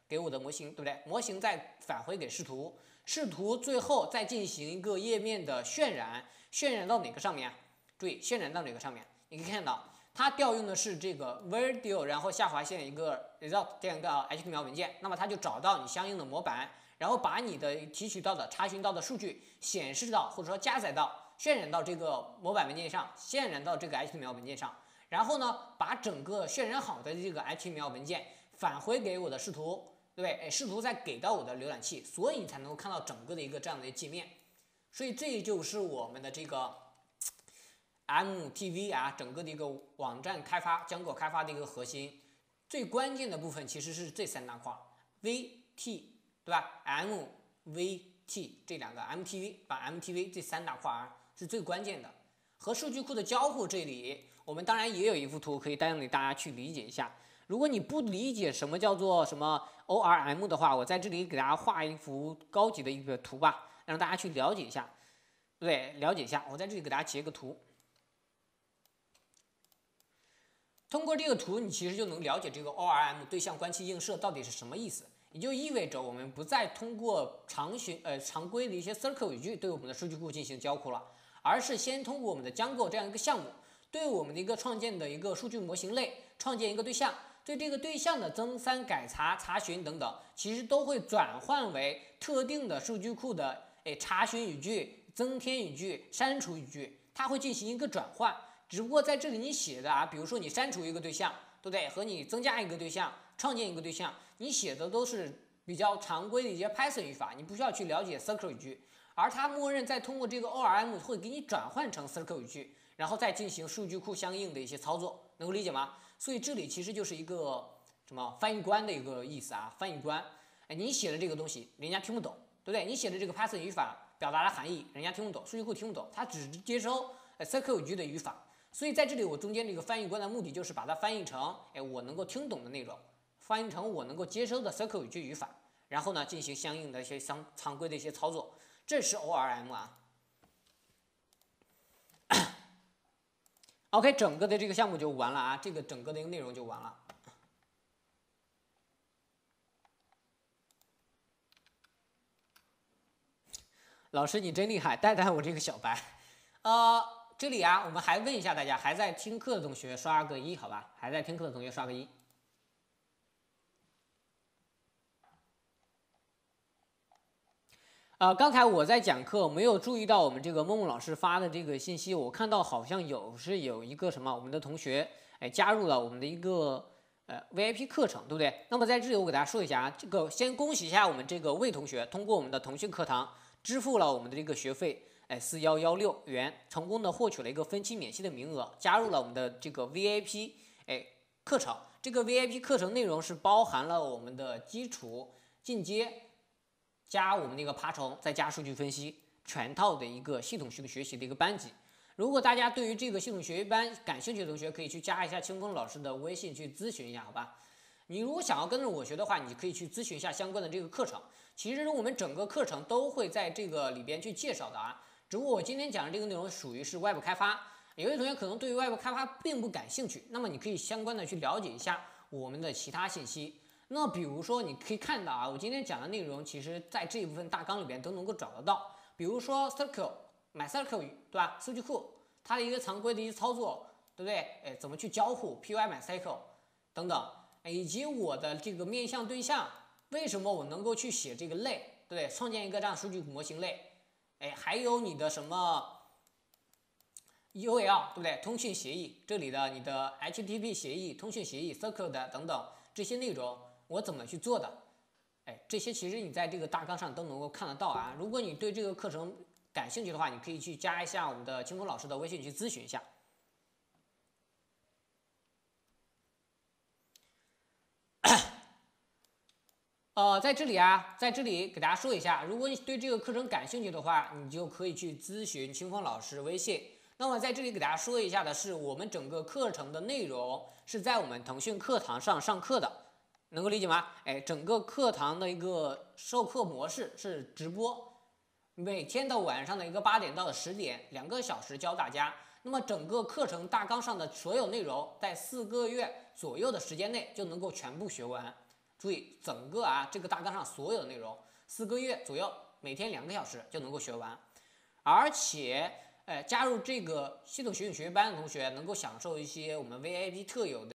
给我的模型，对不对？模型再返回给视图，视图最后再进行一个页面的渲染，渲染到哪个上面啊？注意，渲染到哪个上面？你可以看到。它调用的是这个 video， 然后下划线一个 result 这样一个 H T M L 文件，那么它就找到你相应的模板，然后把你的提取到的、查询到的数据显示到或者说加载到、渲染到这个模板文件上，渲染到这个 H T M L 文件上，然后呢，把整个渲染好的这个 H T M L 文件返回给我的视图，对不对？哎，视图再给到我的浏览器，所以你才能够看到整个的一个这样的一个界面。所以这就是我们的这个。M T V 啊，整个的一个网站开发、浆果开发的一个核心，最关键的部分其实是这三大块 ，V T 对吧 ？M V T 这两个 M T V， 把 M T V 这三大块啊是最关键的。和数据库的交互这里，我们当然也有一幅图可以带领大家去理解一下。如果你不理解什么叫做什么 O R M 的话，我在这里给大家画一幅高级的一个图吧，让大家去了解一下，对，了解一下。我在这里给大家截个图。通过这个图，你其实就能了解这个 O R M 对象关系映射到底是什么意思。也就意味着我们不再通过常循呃常规的一些 circle 语句对我们的数据库进行交互了，而是先通过我们的Django这样一个项目，对我们的一个创建的一个数据模型类创建一个对象，对这个对象的增删、改查、查询等等，其实都会转换为特定的数据库的诶查询语句、增添语句、删除语句，它会进行一个转换。只不过在这里你写的啊，比如说你删除一个对象，对不对？和你增加一个对象、创建一个对象，你写的都是比较常规的一些 Python 语法，你不需要去了解 circle 语句，而它默认再通过这个 O R M 会给你转换成 circle 语句，然后再进行数据库相应的一些操作，能够理解吗？所以这里其实就是一个什么翻译官的一个意思啊，翻译官，哎，你写的这个东西人家听不懂，对不对？你写的这个 Python 语法表达的含义人家听不懂，数据库听不懂，它只接收 circle 语句的语法。所以在这里，我中间这个翻译官的目的就是把它翻译成，哎，我能够听懂的内容，翻译成我能够接收的 circle 语句语法，然后呢，进行相应的一些相常规的一些操作，这是 O R M 啊。OK， 整个的这个项目就完了啊，这个整个的一个内容就完了。老师你真厉害，带带我这个小白，呃。这里啊，我们还问一下大家，还在听课的同学刷个一，好吧？还在听课的同学刷个一。呃，刚才我在讲课，没有注意到我们这个梦梦老师发的这个信息，我看到好像有是有一个什么，我们的同学哎加入了我们的一个呃 V I P 课程，对不对？那么在这里我给大家说一下啊，这个先恭喜一下我们这个魏同学，通过我们的腾讯课堂支付了我们的这个学费。哎，四幺幺六元成功的获取了一个分期免息的名额，加入了我们的这个 V I P 哎课程。这个 V I P 课程内容是包含了我们的基础、进阶，加我们那个爬虫，再加数据分析，全套的一个系统性的学习的一个班级。如果大家对于这个系统学习班感兴趣的同学，可以去加一下清风老师的微信去咨询一下，好吧？你如果想要跟着我学的话，你可以去咨询一下相关的这个课程。其实我们整个课程都会在这个里边去介绍的啊。只不过我今天讲的这个内容属于是外部开发，有些同学可能对于外部开发并不感兴趣，那么你可以相关的去了解一下我们的其他信息。那比如说你可以看到啊，我今天讲的内容，其实在这一部分大纲里边都能够找得到。比如说 circle 买 circle 语，对吧？数据库它的一个常规的一些操作，对不对？哎，怎么去交互 P Y 买 cycle 等等，以及我的这个面向对象，为什么我能够去写这个类，对不对？创建一个这样数据模型类。哎，还有你的什么 U L 对不对？通讯协议，这里的你的 H T T P 协议、通讯协议、circle 的等等这些内容，我怎么去做的？哎，这些其实你在这个大纲上都能够看得到啊。如果你对这个课程感兴趣的话，你可以去加一下我们的清风老师的微信去咨询一下。呃，在这里啊，在这里给大家说一下，如果你对这个课程感兴趣的话，你就可以去咨询清风老师微信。那么在这里给大家说一下的是，我们整个课程的内容是在我们腾讯课堂上上课的，能够理解吗？哎，整个课堂的一个授课模式是直播，每天的晚上的一个八点到十点，两个小时教大家。那么整个课程大纲上的所有内容，在四个月左右的时间内就能够全部学完。 注意整个啊这个大纲上所有的内容，四个月左右，每天两个小时就能够学完，而且，呃，加入这个系统学习学习班的同学能够享受一些我们 V I P 特有的